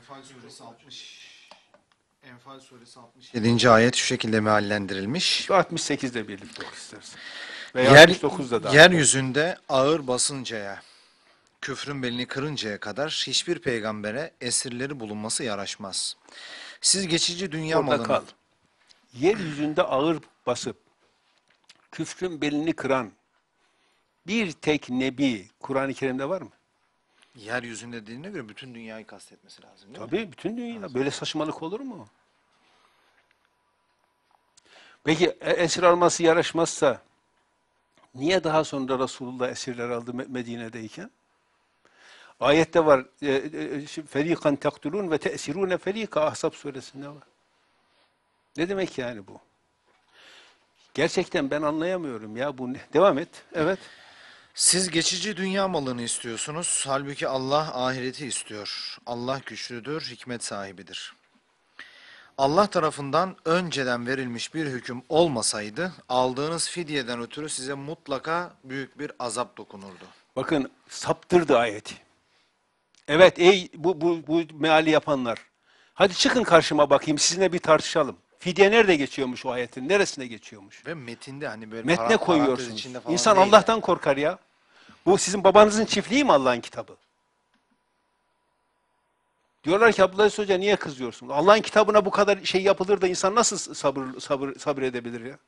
Enfal suresi 67. ayet şu şekilde meallendirilmiş. 68'de birlikte oku istersen. Veya 69'da da. Yeryüzünde ağır basıncaya, küfrün belini kırıncaya kadar hiçbir peygambere esirleri bulunması yaraşmaz. Siz geçici dünya Orada malını... kal. Yeryüzünde ağır basıp küfrün belini kıran bir tek nebi Kur'an-ı Kerim'de var mı? Yeryüzünde dediğine göre bütün dünyayı kastetmesi lazım değil mi? Tabii bütün dünya. Böyle saçmalık olur mu? Peki esir alması yaraşmazsa niye daha sonra Resulullah esirler aldı Medine'deyken? Ayette var ferikan taktulun ve te'sirune ferika Ahzab suresinde var. Ne demek yani bu? Gerçekten ben anlayamıyorum ya bu. Devam et. Evet. Siz geçici dünya malını istiyorsunuz. Halbuki Allah ahireti istiyor. Allah güçlüdür, hikmet sahibidir. Allah tarafından önceden verilmiş bir hüküm olmasaydı aldığınız fidyeden ötürü size mutlaka büyük bir azap dokunurdu. Bakın saptırdı ayeti. Evet ey bu meali yapanlar. Hadi çıkın karşıma bakayım sizinle bir tartışalım. Fidye nerede geçiyormuş o ayetin? Neresine geçiyormuş? Ve metinde hani böyle Metne parantez koyuyorsunuz. içinde falan İnsan değil. Allah'tan korkar ya. Bu sizin babanızın çiftliği mi Allah'ın kitabı? Diyorlar ki Abdullah Hoca niye kızıyorsun? Allah'ın kitabına bu kadar şey yapılır da insan nasıl sabır edebilir ya?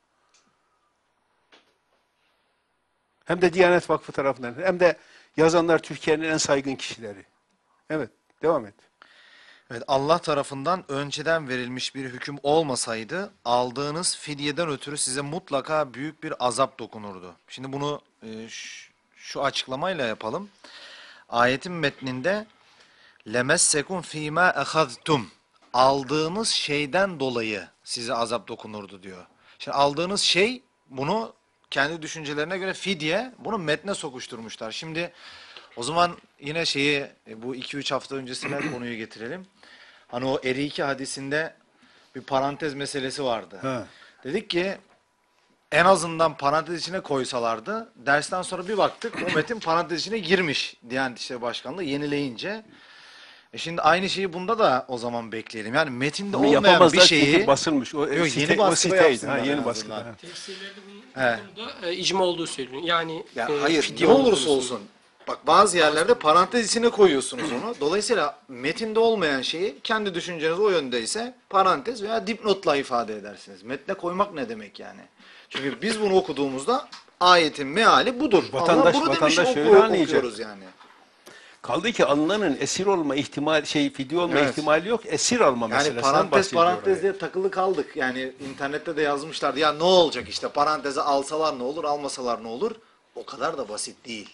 Hem de Diyanet Vakfı tarafından hem de yazanlar Türkiye'nin en saygın kişileri. Evet, devam et. Evet, Allah tarafından önceden verilmiş bir hüküm olmasaydı aldığınız fidyeden ötürü size mutlaka büyük bir azap dokunurdu. Şimdi bunu şu açıklamayla yapalım. Ayetin metninde lemessekun fîmâ ehaztum aldığınız şeyden dolayı size azap dokunurdu diyor. Şimdi aldığınız şey bunu kendi düşüncelerine göre fidye bunu metne sokuşturmuşlar. Şimdi o zaman yine bu 2-3 hafta öncesine konuyu getirelim. Hani o Eriki hadisinde bir parantez meselesi vardı. Ha. Dedik ki en azından parantez içine koysalardı dersten sonra bir baktık o metin parantez içine girmiş Diyanet İşleri Başkanlığı yenileyince. Şimdi aynı şeyi bunda da o zaman bekleyelim. Yani metinde Bunu olmayan bir yapamazlar şeyi çünkü basılmış. O, Yok, site, yeni o baskıda siteydi. yapsınlar en Yeni azından. baskıda. Ha. Tefsirlerde bunun He. konuda icma olduğu söyleniyor. Yani Hayır, fidye ne olursa olduğu olsun. Bak bazı yerlerde parantez içine koyuyorsunuz onu. Dolayısıyla metinde olmayan şeyi kendi düşünceniz o yöndeyse parantez veya dipnotla ifade edersiniz. Metne koymak ne demek yani? Çünkü biz bunu okuduğumuzda ayetin meali budur. Vatandaş- Allah bunu demiş vatandaş öyle okuyoruz yani. Kaldı ki alınanın esir olma ihtimali, fidye olma Evet. ihtimali yok. Esir alma Yani meselesinden bahsediyor. parantez oraya. diye takılı kaldık. Yani internette de yazmışlardı. Ya ne olacak işte paranteze alsalar ne olur, almasalar ne olur? O kadar da basit değil.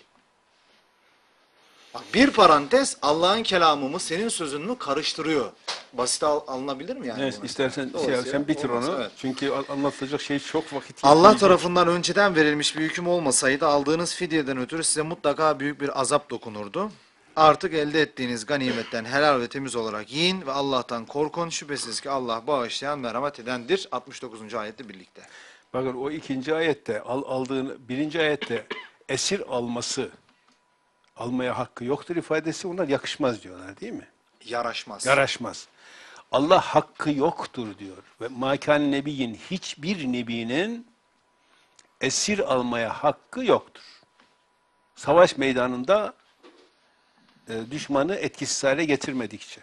Bak bir parantez Allah'ın kelamı mı senin sözün mü karıştırıyor. Basit alınabilir mi yani? Evet, bu istersen mesela? Dolayısıyla sen bitir olmaz, onu. evet. Çünkü anlatılacak şey çok vakit Allah yetmeyecek. tarafından önceden verilmiş bir hüküm olmasaydı aldığınız fidyeden ötürü size mutlaka büyük bir azap dokunurdu. Artık elde ettiğiniz ganimetten helal ve temiz olarak yiyin ve Allah'tan korkun. Şüphesiz ki Allah bağışlayan, merhamet edendir. 69. ayetle birlikte. Bakın o ikinci ayette aldığını, birinci ayette esir alması, almaya hakkı yoktur ifadesi onlar yakışmaz diyorlar değil mi? Yaraşmaz. Yaraşmaz. Allah hakkı yoktur diyor. Ve makan nebiyin hiçbir nebinin esir almaya hakkı yoktur. Savaş meydanında düşmanı etkisiz hale getirmedikçe.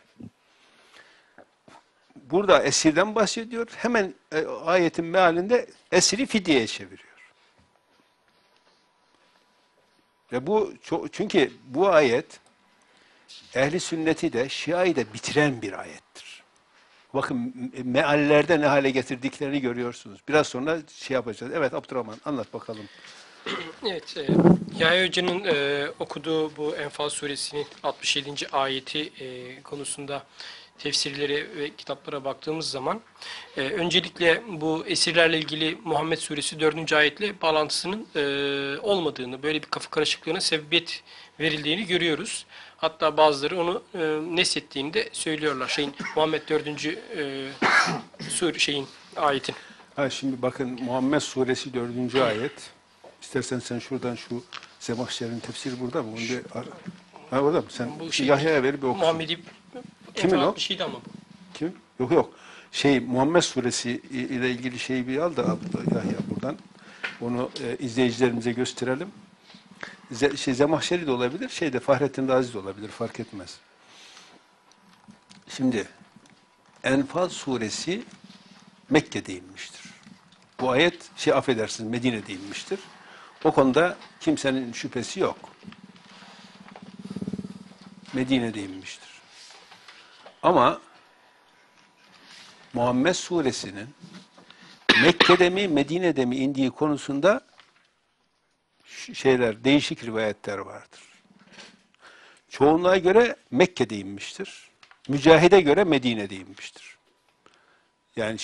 Burada esirden bahsediyor. Hemen ayetin mealinde esiri fidyeye çeviriyor. Ve bu çünkü bu ayet ehli sünneti de Şia'yı da bitiren bir ayettir. Bakın meallerde ne hale getirdiklerini görüyorsunuz. Biraz sonra şey yapacağız. Evet Abdurrahman anlat bakalım. Evet, Yahya Hoca'nın okuduğu bu Enfal suresinin 67. ayeti konusunda tefsirlere ve kitaplara baktığımız zaman öncelikle bu esirlerle ilgili Muhammed suresi 4. ayetle bağlantısının olmadığını, böyle bir kafa karışıklığına sebebiyet verildiğini görüyoruz. Hatta bazıları onu neshettiğini de söylüyorlar. Muhammed 4. Ayetin. Ha, şimdi bakın Muhammed suresi 4. ayet. İstersen sen şuradan şu Zemahşer'in tefsiri burada mı? Onu bir ha orada mı? Sen Bu Yahya'ya ver bir okusun. Muhammed'i Kimin o? 67 ama bu. Kim? Yok yok. Muhammed suresi ile ilgili şeyi bir al da Yahya buradan. Onu izleyicilerimize gösterelim. Zemahşeri de olabilir, Fahrettin Razi de olabilir, fark etmez. Şimdi Enfal suresi Mekke'de inmiştir. Bu ayet affedersiniz Medine'de inmiştir. O konuda kimsenin şüphesi yok. Medine'de inmiştir. Ama Muhammed suresinin Mekke'de mi Medine'de mi indiği konusunda değişik rivayetler vardır. Çoğunluğa göre Mekke'de inmiştir. Mücahide göre Medine'de inmiştir. Yani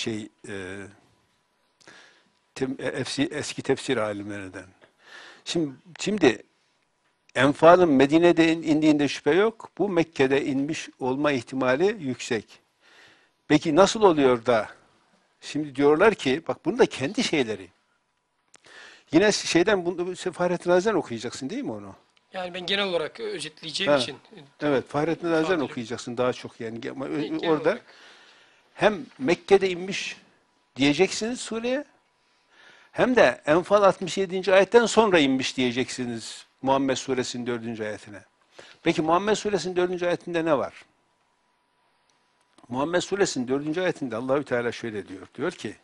eski tefsir alimlerinden. Şimdi Enfal'ın Medine'de indiğinde şüphe yok. Bu Mekke'de inmiş olma ihtimali yüksek. Peki nasıl oluyor da? Şimdi diyorlar ki, bak bunu da kendi şeyleri. Yine bunu Fahrettin Razi'den okuyacaksın değil mi onu? Yani ben genel olarak özetleyeceğim Ha, için. Evet, Fahrettin Razi'den Fadil'im. okuyacaksın daha çok yani. Genel Orada olarak. hem Mekke'de inmiş diyeceksiniz sureye, hem de Enfal 67. ayetten sonra inmiş diyeceksiniz Muhammed suresinin 4. ayetine. Peki Muhammed suresinin 4. ayetinde ne var? Muhammed suresinin 4. ayetinde Allahü Teala şöyle diyor. Diyor ki: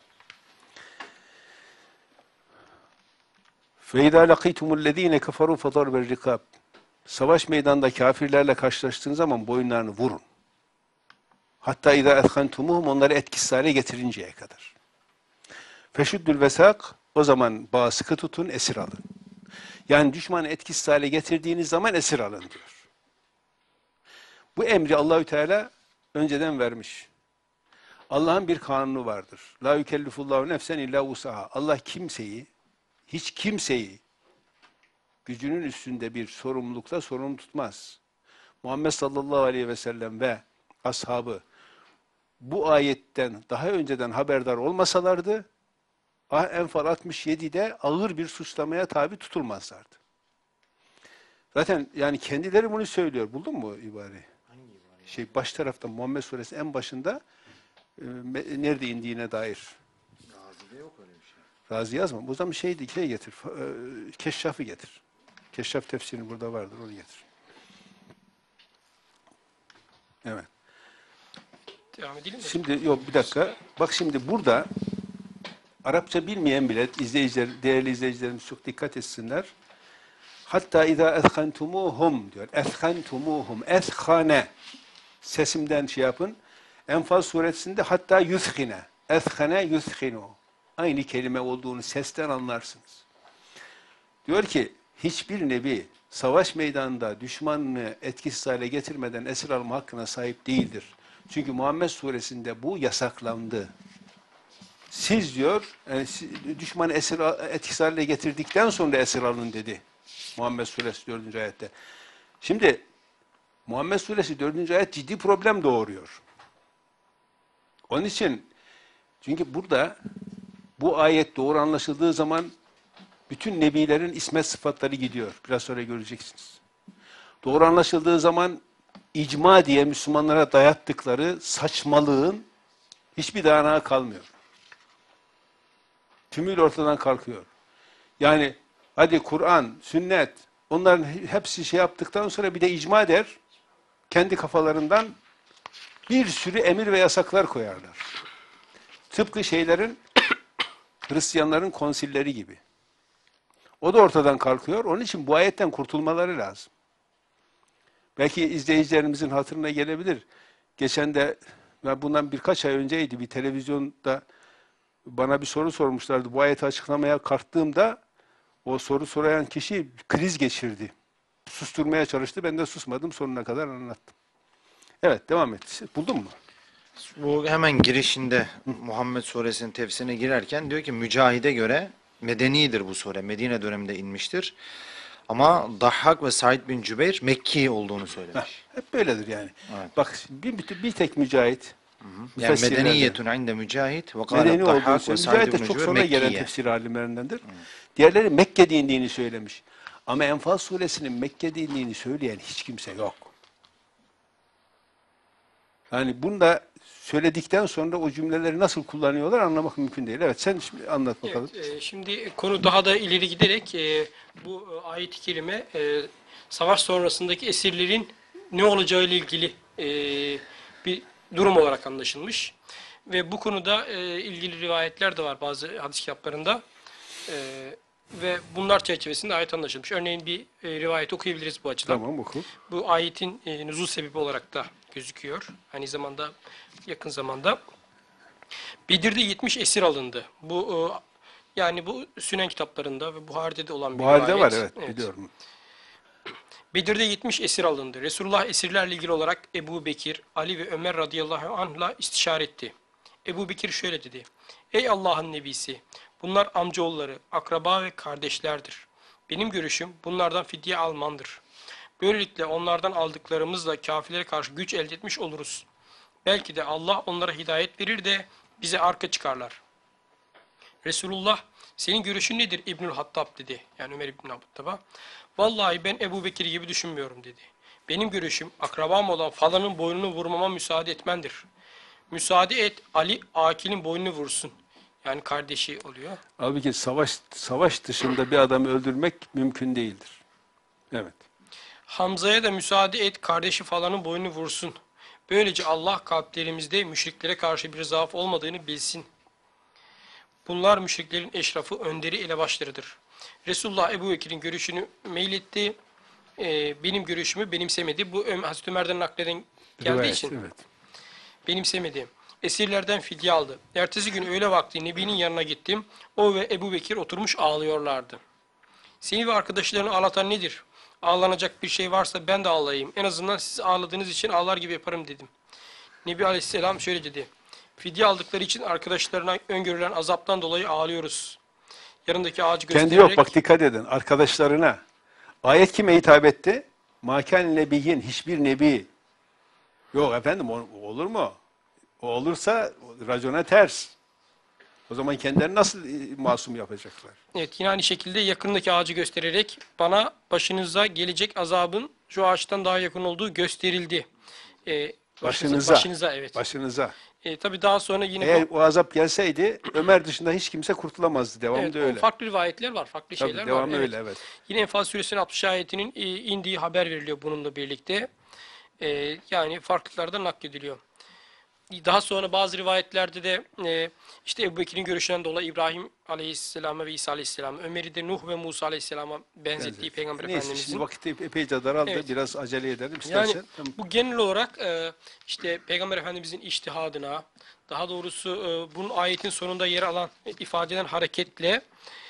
فَاِذَا لَقِيتُمُ الَّذ۪ينَ كَفَرُوا فَضَرْبَ الرِّقَابِ Savaş meydanında kafirlerle karşılaştığınız zaman boyunlarını vurun. Hatta اِذَا اَثْخَنْتُمُهُمْ onları etkisiz hale getirinceye kadar. Feşüddül vesak o zaman bağı sıkı tutun, esir alın. Yani düşmanı etkisiz hale getirdiğiniz zaman esir alın diyor. Bu emri Allahü Teala önceden vermiş. Allah'ın bir kanunu vardır. La yükellifullahu nefsen illa vusaha. Allah hiç kimseyi gücünün üstünde bir sorumlulukla sorumlu tutmaz. Muhammed sallallahu aleyhi ve sellem ve ashabı bu ayetten daha önceden haberdar olmasalardı, Enfal 67'de ağır bir suçlamaya tabi tutulmazlardı. Zaten yani kendileri bunu söylüyor. Buldun mu ibareyi? Hangi ibare? Baş tarafta Muhammed Suresi en başında nerede indiğine dair. Gazi'de yok öyle bir şey. Razi yazma. O zaman getir. Keşşaf'ı getir. Keşşaf tefsiri burada vardır. Onu getir. Evet. Devam edelim mi? Şimdi yok bir dakika. Bak şimdi burada Arapça bilmeyen bile değerli izleyicilerimiz çok dikkat etsinler. Hatta izâ ethkhentumuhum diyor. Ethkhentumuhum. Ethkhane. Sesimden yapın. Enfal suresinde hatta yuthkhine. Ethkhane yuthkhinu. Aynı kelime olduğunu sesten anlarsınız. Diyor ki hiçbir nebi savaş meydanında düşmanını etkisiz hale getirmeden esir alma hakkına sahip değildir. Çünkü Muhammed suresinde bu yasaklandı. Siz diyor, düşmanı etkisiz hale getirdikten sonra esir alın dedi. Muhammed suresi 4. ayette. Şimdi Muhammed suresi 4. ayet ciddi problem doğuruyor. Onun için çünkü burada Bu ayet doğru anlaşıldığı zaman bütün nebilerin ismet sıfatları gidiyor. Biraz sonra göreceksiniz. Doğru anlaşıldığı zaman icma diye Müslümanlara dayattıkları saçmalığın hiçbir dayanağı kalmıyor. Tümüyle ortadan kalkıyor. Yani hadi Kur'an, sünnet, onların hepsi şey yaptıktan sonra bir de icma der. Kendi kafalarından bir sürü emir ve yasaklar koyarlar. Tıpkı Hristiyanların konsilleri gibi. O da ortadan kalkıyor. Onun için bu ayetten kurtulmaları lazım. Belki izleyicilerimizin hatırına gelebilir. Geçen de bundan birkaç ay önceydi bir televizyonda bana bir soru sormuşlardı. Bu ayeti açıklamaya kalktığımda o soru soran kişi kriz geçirdi. Susturmaya çalıştı. Ben de susmadım. Sonuna kadar anlattım. Evet, devam et. Buldun mu? Bu hemen girişinde Muhammed Suresinin tefsirine girerken diyor ki Mücahid'e göre medenidir bu sure. Medine döneminde inmiştir. Ama Dahhak ve Said bin Cübeyr Mekki olduğunu söylemiş. Hep böyledir yani. Evet. Bak bir tek Mücahit. Yani müfessirlerden, medeniyetun inde Mücahid ve medeni kâle olduğunu Dahhak ve söylüyor. Said Mücahit de bin çok Cübeyr sonra gelen Mekkiye. tefsir alimlerindendir. Diğerleri Mekke dindiğini söylemiş. Ama Enfal suresinin Mekke dindiğini söyleyen hiç kimse yok. Yani bunu da söyledikten sonra o cümleleri nasıl kullanıyorlar anlamak mümkün değil. Evet, sen şimdi anlat bakalım. Evet, şimdi konu daha da ileri giderek bu ayet-i kerime savaş sonrasındaki esirlerin ne olacağı ile ilgili bir durum olarak anlaşılmış. Ve bu konuda ilgili rivayetler de var bazı hadis kitaplarında. Ve bunlar çerçevesinde ayet anlaşılmış. Örneğin bir rivayet okuyabiliriz bu açıdan. Tamam, oku. Bu ayetin nüzul sebebi olarak da gözüküyor. Aynı zamanda yakın zamanda. Bedir'de 70 esir alındı. Bu yani bu Sünen kitaplarında ve Buhari'de de olan bir Bu halde rivayet. var, evet, biliyorum. Bedir'de 70 esir alındı. Resulullah esirlerle ilgili olarak Ebu Bekir, Ali ve Ömer radıyallahu anh'la istişare etti. Ebu Bekir şöyle dedi. Ey Allah'ın nebisi! Bunlar amcaoğulları, akraba ve kardeşlerdir. Benim görüşüm bunlardan fidye almandır. Böylelikle onlardan aldıklarımızla kafirlere karşı güç elde etmiş oluruz. Belki de Allah onlara hidayet verir de bize arka çıkarlar. Resulullah senin görüşün nedir İbnül Hattab dedi. Yani Ömer İbn Hattab'a. Vallahi ben Ebu Bekir gibi düşünmüyorum dedi. Benim görüşüm akrabam olan falanın boynunu vurmama müsaade etmendir. Müsaade et Ali Akil'in boynunu vursun. Yani kardeşi oluyor. Halbuki savaş dışında bir adamı öldürmek mümkün değildir. Evet. Hamza'ya da müsaade et kardeşi falanın boynunu vursun. Böylece Allah kalplerimizde müşriklere karşı bir zaaf olmadığını bilsin. Bunlar müşriklerin eşrafı, önderi, elebaşlarıdır. Resulullah Ebu Bekir'in görüşünü meyletti. Benim görüşümü benimsemedi. Bu Hazreti Ömer'den nakleden geldiği Rivayet, için evet. benimsemedi. Esirlerden fidye aldı. Ertesi gün öğle vakti Nebi'nin yanına gittim. O ve Ebu Bekir oturmuş ağlıyorlardı. Seni ve arkadaşlarını ağlatan nedir? Ağlanacak bir şey varsa ben de ağlayayım. En azından siz ağladığınız için ağlar gibi yaparım dedim. Nebi Aleyhisselam şöyle dedi. Fidye aldıkları için arkadaşlarına öngörülen azaptan dolayı ağlıyoruz. Yanındaki ağacı göstererek... Kendi yok, bak dikkat edin. Arkadaşlarına. Ayet kime hitap etti? Mâken nebiyyin, hiçbir nebi. Yok efendim, olur mu? O olursa racona ters. O zaman kendilerini nasıl masum yapacaklar? Evet, yine aynı şekilde yakındaki ağacı göstererek bana başınıza gelecek azabın şu ağaçtan daha yakın olduğu gösterildi. Başınıza, evet. Başınıza. Tabii daha sonra yine Eğer o azap gelseydi Ömer dışında hiç kimse kurtulamazdı. Devamı evet, da öyle. farklı rivayetler var, farklı Tabii, şeyler var. devamı Evet. öyle, evet. Yine Enfal Suresinin 60 ayetinin indiği haber veriliyor bununla birlikte. Yani farklılıklardan naklediliyor. Daha sonra bazı rivayetlerde de işte Ebu Bekir'in görüşünden dolayı İbrahim Aleyhisselam'a ve İsa Aleyhisselam'a, Ömer'i de Nuh ve Musa Aleyhisselam'a benzettiği Peygamber Neyse, Efendimizin. şimdi vakit epeyce daraldı. Evet. Biraz acele edelim Yani istersen. Tamam. bu genel olarak işte Peygamber Efendimizin içtihadına, daha doğrusu bunun ayetin sonunda yer alan ifadeden hareketle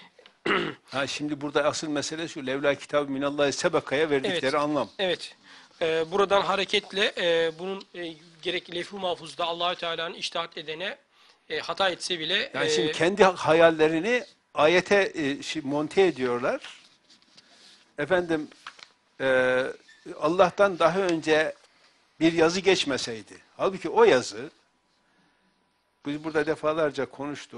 Şimdi burada asıl mesele şu. Levla kitab-ı minallahi sebekaya verdikleri evet, anlam. evet. Buradan hareketle bunun gerek levh-i mahfuzda Allahü Teala'nın içtihat edene hata etse bile Yani şimdi kendi hayallerini ayete monte ediyorlar. Efendim Allah'tan daha önce bir yazı geçmeseydi. Halbuki o yazı biz burada defalarca konuştuk.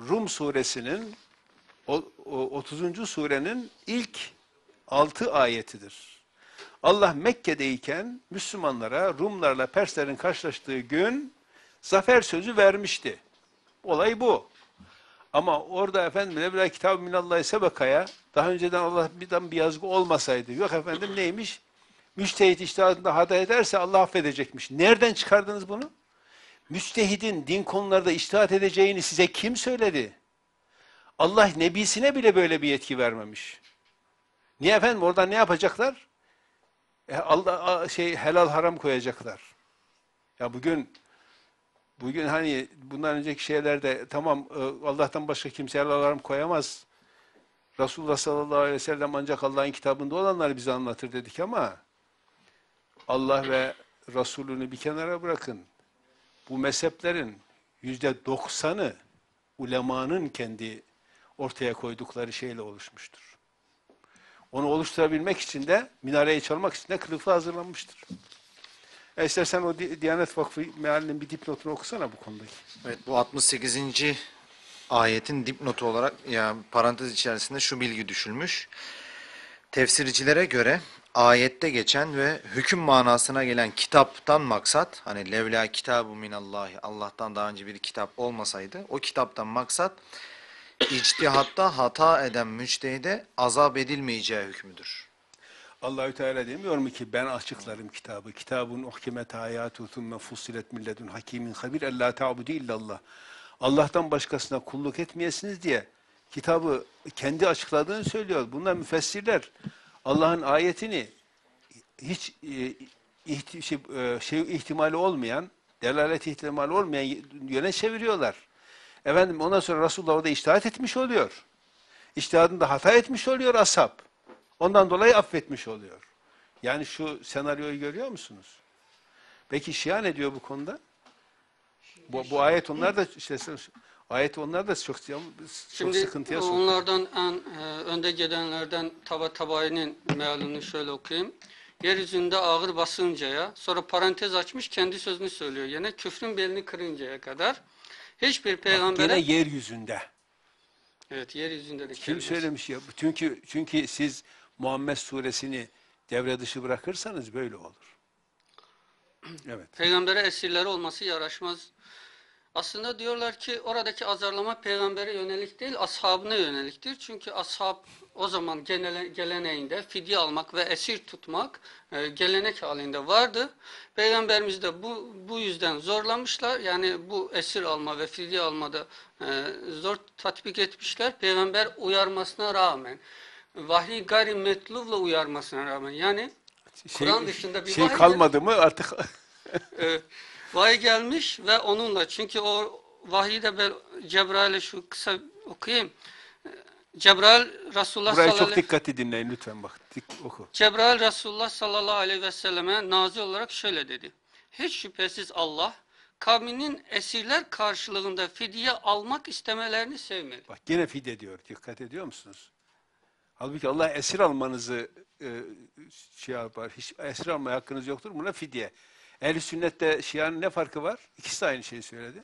Rum suresinin 30. surenin ilk 6 ayetidir. Allah Mekke'deyken Müslümanlara Rumlarla Perslerin karşılaştığı gün zafer sözü vermişti. Olay bu. Ama orada efendim Levla kitab-ı minallahi sebekaya daha önceden Allah'tan bir yazgı olmasaydı. Yok efendim neymiş? Müçtehit içtihadında hata ederse Allah affedecekmiş. Nereden çıkardınız bunu? Müçtehidin din konularda içtihat edeceğini size kim söyledi? Allah nebisine bile böyle bir yetki vermemiş. Niye efendim? Oradan ne yapacaklar? Allah helal haram koyacaklar. Ya bugün hani bundan önceki şeylerde tamam Allah'tan başka kimse helal haram koyamaz. Resulullah sallallahu aleyhi ve sellem ancak Allah'ın kitabında olanları bize anlatır dedik ama Allah ve Resulünü bir kenara bırakın. Bu mezheplerin %90'ı ulemanın kendi ortaya koydukları şeyle oluşmuştur. Onu oluşturabilmek için de minareyi çalmak için de kılıfı hazırlanmıştır. İstersen o Diyanet Vakfı mealinin bir dipnotunu okusana bu konudaki. Evet, bu 68. ayetin dipnotu olarak yani parantez içerisinde şu bilgi düşülmüş. Tefsircilere göre ayette geçen ve hüküm manasına gelen kitaptan maksat, hani levla kitabu minallahi, Allah'tan daha önce bir kitap olmasaydı, o kitaptan maksat içtihatta hata eden müçtehide azap edilmeyeceği hükmüdür. Allahü Teala demiyor mu ki ben açıklarım kitabı. Kitabun uhkimet ayatu thumme fussilet min ledun hakimin habir ella ta'budu illallah. Allah'tan başkasına kulluk etmeyesiniz diye kitabı kendi açıkladığını söylüyor. Bunlar müfessirler Allah'ın ayetini hiç ihtimali olmayan, delalet ihtimali olmayan yöne çeviriyorlar. Efendim ondan sonra Resulullah orada içtihat etmiş oluyor. İçtihadında hata etmiş oluyor ashab. Ondan dolayı affetmiş oluyor. Yani şu senaryoyu görüyor musunuz? Peki Şia ne diyor bu konuda? Bu ayet onlar da ayet onlar da çok sıkıntıya sokuyor. Onlardan en önde gelenlerden Tabatabayi'nin mealini şöyle okuyayım. Yeryüzünde ağır basıncaya, sonra parantez açmış kendi sözünü söylüyor. Yine küfrün belini kırıncaya kadar hiçbir peygambere... Yine yeryüzünde. Evet, yeryüzünde de. Kim söylemiş ya? Çünkü siz Muhammed suresini devre dışı bırakırsanız böyle olur. Evet. Peygambere esirleri olması yaraşmaz. Aslında diyorlar ki oradaki azarlama peygambere yönelik değil, ashabına yöneliktir. Çünkü ashab o zaman geleneğinde fidye almak ve esir tutmak gelenek halinde vardı. Peygamberimiz de bu yüzden zorlamışlar. Yani bu esir alma ve fidye almada zor tatbik etmişler. Peygamber uyarmasına rağmen, vahiy gayri metluvla uyarmasına rağmen, yani Kur'an dışında bir vahiy kalmadı mı artık? vahiy gelmiş ve onunla, çünkü o vahiyde ben Cebrail'e şu kısa okuyayım. Cebrail Resulullah Burayı sallallahu çok dikkatli dinleyin lütfen bak. Oku. Cebrail Resulullah sallallahu aleyhi ve selleme nazil olarak şöyle dedi. Hiç şüphesiz Allah kavminin esirler karşılığında fidye almak istemelerini sevmedi. Bak yine fidye diyor. Dikkat ediyor musunuz? Halbuki Allah esir almanızı yapar. Hiç esir almaya hakkınız yoktur. Buna fidye. Ehl-i sünnette Şia'nın ne farkı var? İkisi de aynı şeyi söyledi.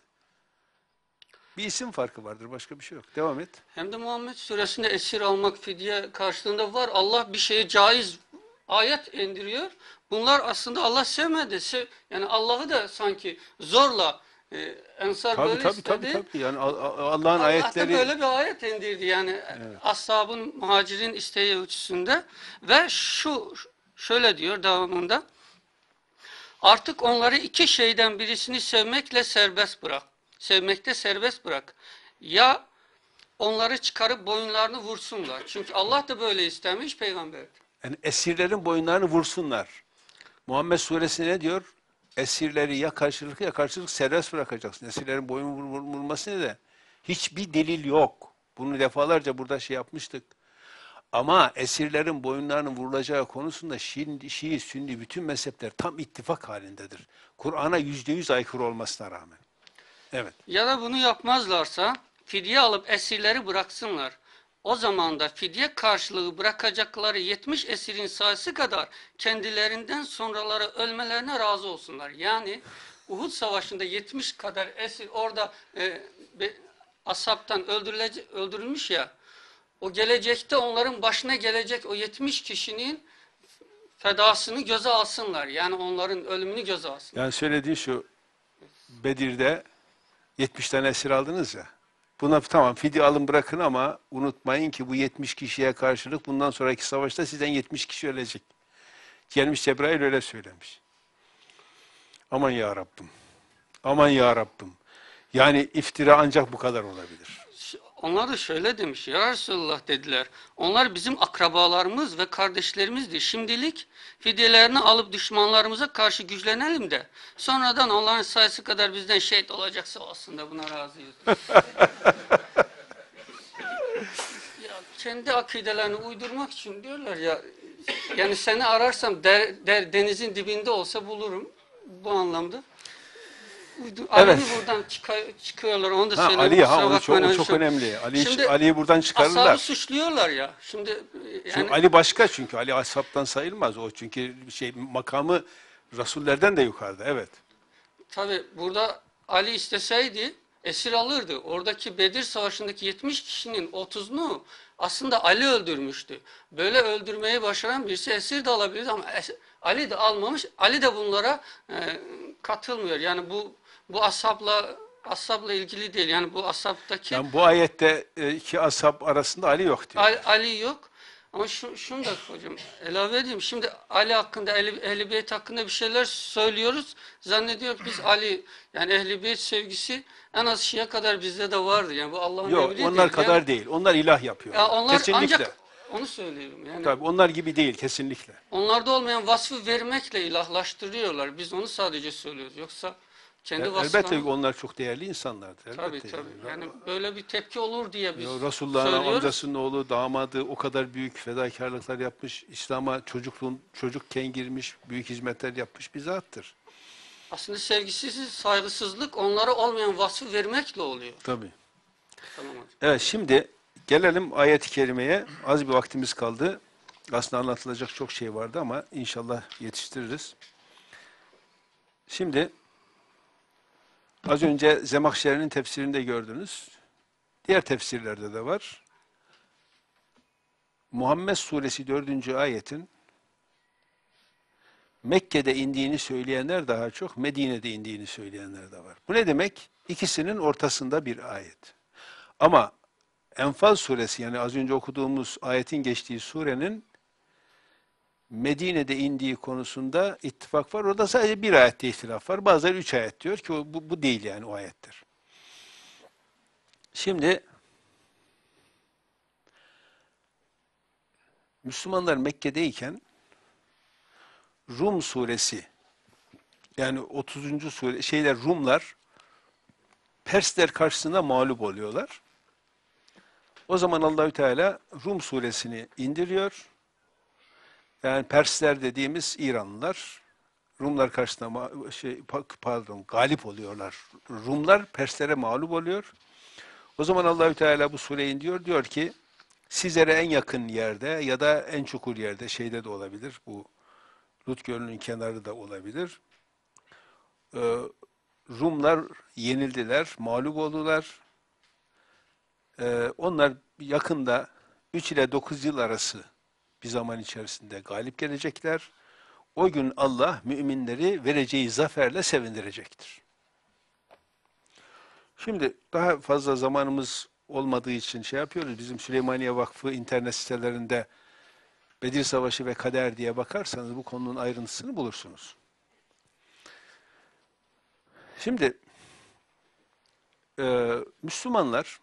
Bir isim farkı vardır. Başka bir şey yok. Devam et. Hem de Muhammed suresinde esir almak fidye karşılığında var. Allah bir şeye caiz ayet indiriyor. Bunlar aslında Allah sevmedi. Yani Allah'ı da sanki zorla Ensar böyle istedi. Tabii. Yani Allah'ın Allah ayetleri... da böyle bir ayet indirdi. Yani evet. Ashabın, muhacirin isteği ölçüsünde. Ve şöyle diyor devamında. Artık onları iki şeyden birisini sevmekle serbest bırak. Sevmekte serbest bırak. Ya onları çıkarıp boyunlarını vursunlar. Çünkü Allah da böyle istemiş peygamber. Yani esirlerin boyunlarını vursunlar. Muhammed suresi ne diyor? Esirleri ya karşılık serbest bırakacaksın. Esirlerin boyun vurması ne de? Hiçbir delil yok. Bunu defalarca burada yapmıştık. Ama esirlerin boyunlarının vurulacağı konusunda Şii, Sünni bütün mezhepler tam ittifak halindedir. Kur'an'a %100 aykırı olmasına rağmen. Evet. Ya da bunu yapmazlarsa fidye alıp esirleri bıraksınlar. O zaman da fidye karşılığı bırakacakları 70 esirin sayısı kadar kendilerinden sonraları ölmelerine razı olsunlar. Yani Uhud Savaşı'nda 70 kadar esir orada ashabtan öldürülmüş ya, o gelecekte onların başına gelecek o 70 kişinin fedasını göze alsınlar. Yani onların ölümünü göze alsınlar. Yani söylediğin şu, Bedir'de 70 tane esir aldınız ya. Buna tamam fidye alın bırakın ama unutmayın ki bu 70 kişiye karşılık bundan sonraki savaşta sizden 70 kişi ölecek. Gelmiş Cebrail öyle söylemiş. Aman ya Rabbim. Aman ya Rabbim. Yani iftira ancak bu kadar olabilir. Onlar da şöyle demiş, ya Resulullah dediler, onlar bizim akrabalarımız ve kardeşlerimizdir. Şimdilik fidyelerini alıp düşmanlarımıza karşı güçlenelim de sonradan onların sayısı kadar bizden şehit olacaksa olsun da buna razıyız. Ya, kendi akidelerini uydurmak için diyorlar ya, yani seni ararsam denizin dibinde olsa bulurum bu anlamda. Evet. Ali'yi buradan çıkıyorlar, onu da Ha, söyleyeyim. Ali kusura o çok, bakmayın, o çok önemli. Şimdi Ali'yi buradan çıkarırlar. ashabı suçluyorlar ya. Şimdi Çünkü Ali başka çünkü. Ali ashabtan sayılmaz o. Çünkü makamı Rasullerden de yukarıda. Evet. tabi burada Ali isteseydi esir alırdı. Oradaki Bedir Savaşı'ndaki 70 kişinin 30'unu aslında Ali öldürmüştü. Böyle öldürmeyi başaran birisi esir de alabilirdi ama Ali de almamış. Ali de bunlara katılmıyor. Yani bu ashabla ilgili değil. Yani bu ashabtaki Yani bu ayette iki ashab arasında Ali yok diyor. Ali yok. Ama şunu da hocam ilave edeyim. Şimdi Ali hakkında, Ehl-i Beyt hakkında bir şeyler söylüyoruz. Zannediyor ki biz Ali, yani Ehl-i Beyt sevgisi en az Şia kadar bizde de vardır. Yani bu Allah'ın Yok, emri değil. onlar kadar Yani, değil. Onlar ilah yapıyor. ya onlar Kesinlikle. ancak onu söylüyorum. Yani Tabii onlar gibi değil kesinlikle. onlarda olmayan vasfı vermekle ilahlaştırıyorlar. Biz onu sadece söylüyoruz. Yoksa kendi Elbette vasıflarını... ki onlar çok değerli insanlardır. Tabii Elbette tabii. Yani böyle bir tepki olur diye biz Resulullah'ın söylüyoruz. amcasının oğlu, damadı o kadar büyük fedakarlıklar yapmış. İslam'a çocukken girmiş, büyük hizmetler yapmış bir zattır. Aslında sevgisizlik, saygısızlık onlara olmayan vasfı vermekle oluyor. Tabii. Tamam hocam. Evet, şimdi gelelim ayet-i kerimeye. Az bir vaktimiz kaldı. Aslında anlatılacak çok şey vardı ama inşallah yetiştiririz. Şimdi az önce Zemahşeri'nin tefsirinde gördünüz. Diğer tefsirlerde de var. Muhammed Suresi 4. ayetin Mekke'de indiğini söyleyenler daha çok, Medine'de indiğini söyleyenler de var. Bu ne demek? İkisinin ortasında bir ayet. Ama Enfal suresi, yani az önce okuduğumuz ayetin geçtiği surenin Medine'de indiği konusunda ittifak var. Orada sadece bir ayette ihtilaf var. Bazıları 3 ayet diyor ki bu değil, yani o ayettir. Şimdi Müslümanlar Mekke'deyken Rum suresi, yani 30. sure, Rumlar Persler karşısında mağlup oluyorlar. O zaman Allahü Teala Rum suresini indiriyor. Yani Persler dediğimiz İranlılar, Rumlar karşısında galip oluyorlar. Rumlar Perslere mağlup oluyor. O zaman Allahü Teala bu sureyi indiriyor. Diyor ki sizlere en yakın yerde ya da en çukur yerde, şeyde de olabilir, bu Lut Gölü'nün kenarı da olabilir. Rumlar yenildiler, mağlup oldular. Onlar yakında 3 ile 9 yıl arası bir zaman içerisinde galip gelecekler. O gün Allah müminleri vereceği zaferle sevindirecektir. Şimdi daha fazla zamanımız olmadığı için şey yapıyoruz. Bizim Süleymaniye Vakfı internet sitelerinde Bedir Savaşı ve Kader diye bakarsanız bu konunun ayrıntısını bulursunuz. Şimdi Müslümanlar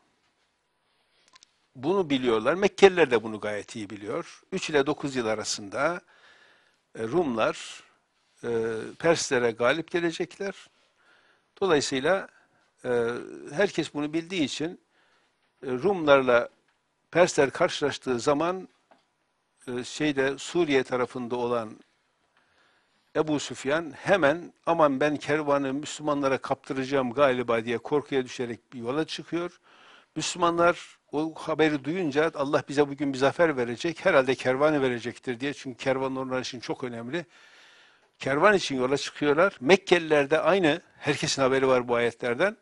bunu biliyorlar. Mekkeliler de bunu gayet iyi biliyor. 3 ile 9 yıl arasında Rumlar Perslere galip gelecekler. Dolayısıyla herkes bunu bildiği için Rumlarla Persler karşılaştığı zaman Suriye tarafında olan Ebu Süfyan hemen aman ben kervanı Müslümanlara kaptıracağım galiba diye korkuya düşerek bir yola çıkıyor. Müslümanlar o haberi duyunca Allah bize bugün bir zafer verecek, herhalde kervanı verecektir diye. Çünkü kervan onlar için çok önemli. Kervan için yola çıkıyorlar. Mekkeliler de aynı, herkesin haberi var bu ayetlerden.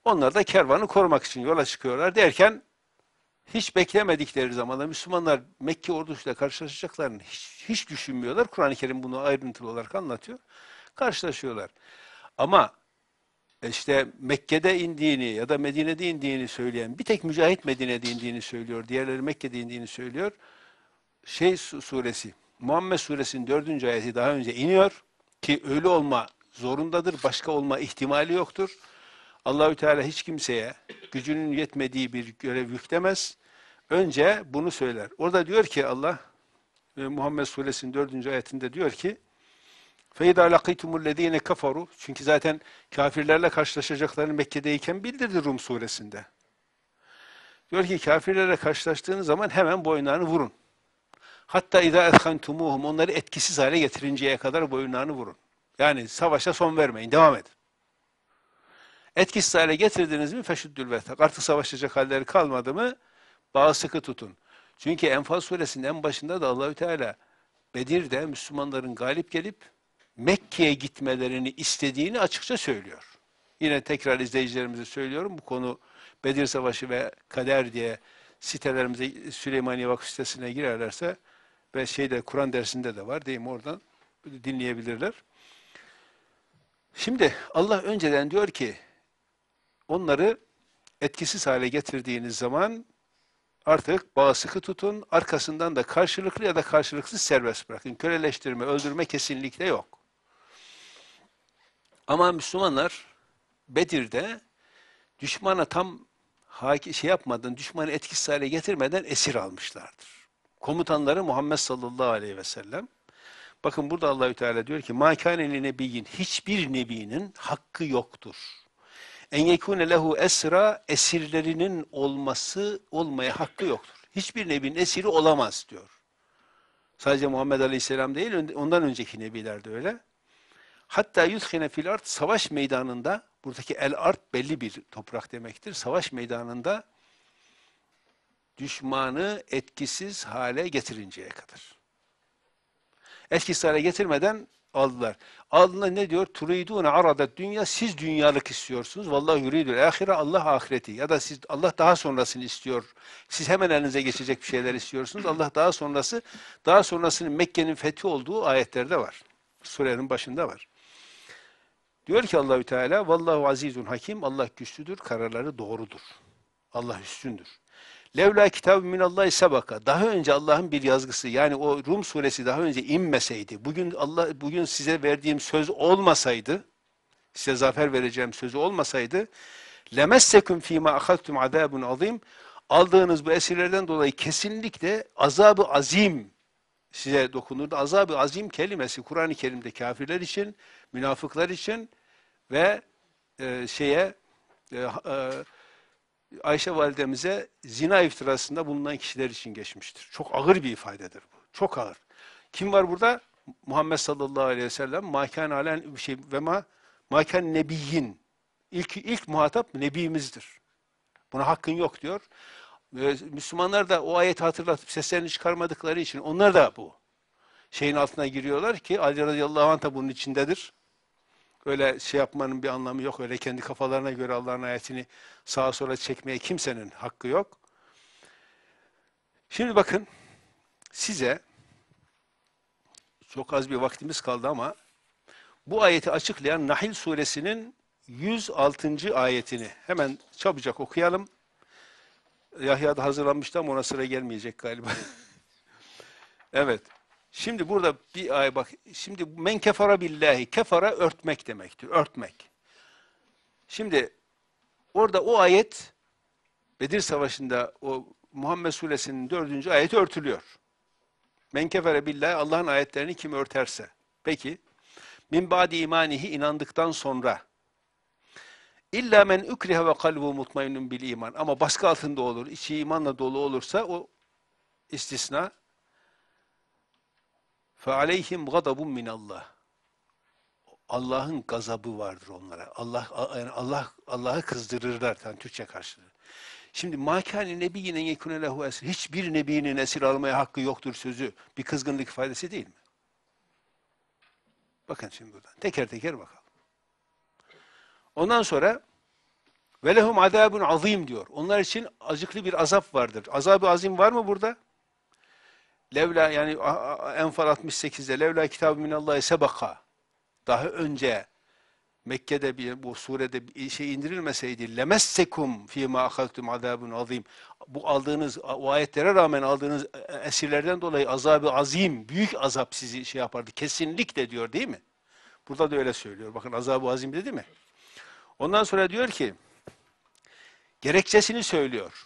Onlar da kervanı korumak için yola çıkıyorlar derken hiç beklemedikleri zamanda Müslümanlar Mekke ordusuyla karşılaşacaklarını hiç düşünmüyorlar. Kur'an-ı Kerim bunu ayrıntılı olarak anlatıyor. Karşılaşıyorlar. Ama işte Mekke'de indiğini ya da Medine'de indiğini söyleyen, bir tek Mücahit Medine'de indiğini söylüyor, diğerleri Mekke'de indiğini söylüyor. Suresi, Muhammed Suresinin 4. ayeti daha önce iniyor ki öyle olma zorundadır, başka olma ihtimali yoktur. Allahü Teala hiç kimseye gücünün yetmediği bir görev yüklemez. Önce bunu söyler. Orada diyor ki Allah, Muhammed Suresinin 4. ayetinde diyor ki, فَاِذَا لَقِيتُمُ الَّذ۪ينَ كَفَرُوا Çünkü zaten kafirlerle karşılaşacaklarını Mekke'deyken bildirdi Rum suresinde. Diyor ki kafirlerle karşılaştığınız zaman hemen boyunlarını vurun. Hatta اِذَا اَدْخَنْتُمُوهُمْ Onları etkisiz hale getirinceye kadar boyunlarını vurun. Yani savaşa son vermeyin, devam edin. Etkisiz hale getirdiniz mi feşüddül vetak. Artık savaşacak halleri kalmadı mı bağı sıkı tutun. Çünkü Enfal suresinin en başında da Allahü Teala Bedir'de Müslümanların galip gelip Mekke'ye gitmelerini istediğini açıkça söylüyor. Yine tekrar izleyicilerimize söylüyorum. Bu konu Bedir Savaşı ve Kader diye sitelerimize Süleymaniye Vakıf sitesine girerlerse ve Kur'an dersinde de var değil mi? Oradan dinleyebilirler. Şimdi Allah önceden diyor ki onları etkisiz hale getirdiğiniz zaman artık bağı sıkı tutun, arkasından da karşılıklı ya da karşılıksız serbest bırakın. Köleleştirme, öldürme kesinlikle yok. Ama Müslümanlar Bedir'de düşmana tam yapmadan, düşmanı etkisiz hale getirmeden esir almışlardır. Komutanları Muhammed sallallahu aleyhi ve sellem. Bakın burada Allahü Teala diyor ki: "Ma kâne li nebiyyin" Hiçbir nebinin hakkı yoktur. En yekûne lehu esra esirlerinin olmaya hakkı yoktur. Hiçbir nebinin esiri olamaz diyor. Sadece Muhammed Aleyhisselam değil, ondan önceki nebiler de öyle. Hatta yudhine fil ard savaş meydanında, buradaki el ard belli bir toprak demektir. Savaş meydanında düşmanı etkisiz hale getirinceye kadar. Etkisiz hale getirmeden aldılar. Aldığında ne diyor? Turidûne aradet dünya. Siz dünyalık istiyorsunuz. Vallahi yuridül ahire. Allah ahireti. Ya da Allah daha sonrasını istiyor. Siz hemen elinize geçecek bir şeyler istiyorsunuz. Allah daha sonrasının Mekke'nin fethi olduğu ayetlerde var. Surenin başında var. Diyor ki Allahü Teala: "Vallahu azizun hakim." Allah güçlüdür, kararları doğrudur. Allah üstündür. Levla kitabı minallahi sebaka. Daha önce Allah'ın bir yazgısı, yani o Rum suresi daha önce inmeseydi, bugün size verdiğim söz olmasaydı, size zafer vereceğim sözü olmasaydı, lemessekum fîmâ ahadtum azâbun azîm. Aldığınız bu esirlerden dolayı kesinlikle azab-ı azim size dokunurdu. Azab-ı azim kelimesi Kur'an-ı Kerim'de kafirler için, münafıklar için ve Ayşe validemize zina iftirasında bulunan kişiler için geçmiştir. Çok ağır bir ifadedir bu. Çok ağır. Kim var burada? Muhammed sallallahu aleyhi ve sellem. Mâkân alen ve mâkân nebiyyin. İlk muhatap nebimizdir. Buna hakkın yok diyor. Müslümanlar da o ayeti hatırlatıp seslerini çıkarmadıkları için onlar da bu şeyin altına giriyorlar ki Ali radıyallahu anh da bunun içindedir. Öyle yapmanın bir anlamı yok. Öyle kendi kafalarına göre Allah'ın ayetini sağa sola çekmeye kimsenin hakkı yok. Şimdi bakın, size çok az bir vaktimiz kaldı ama bu ayeti açıklayan Nahl suresinin 106. ayetini hemen çabucak okuyalım. Yahya da hazırlanmıştı ama ona sıra gelmeyecek galiba. Evet. Şimdi burada bir ay bak. Şimdi men kefara billahi. Kefara örtmek demektir. Örtmek. Şimdi orada o ayet Bedir Savaşı'nda o Muhammed Suresinin 4. ayeti örtülüyor. Men kefere billahi, Allah'ın ayetlerini kim örterse. Peki. Min ba'di imanihi, inandıktan sonra. İlla men ukrihe ve kalbu mutmainnun bil iman. Ama baskı altında olur, içi imanla dolu olursa o istisna. فَعَلَيْهِمْ غَضَبٌ مِنَ اللّٰهِ Allah'ın gazabı vardır onlara. Allah'ı kızdırırlar. Yani Türkçe karşılığı. Şimdi mâkâne nebiyyinen yekûne lehu esir. Hiçbir nebinin esir almaya hakkı yoktur sözü bir kızgınlık ifadesi değil mi? Bakın şimdi buradan. Teker teker bakalım. Ondan sonra Ve lehum azabun azim diyor. Onlar için acıklı bir azap vardır. Azab-ı azim var mı burada? Levla yani Enfal 68'de levla kitab-ı minallahi sebaka. Daha önce Mekke'de bu surede bir şey indirilmeseydi lemessekum fîmâ ahaztum azâbun azîm. Bu aldığınız o ayetlere rağmen aldığınız esirlerden dolayı azabı azim, büyük azap sizi şey yapardı. Kesinlikle diyor değil mi? Burada da öyle söylüyor. Bakın azabı azim dedi mi? Ondan sonra diyor ki gerekçesini söylüyor.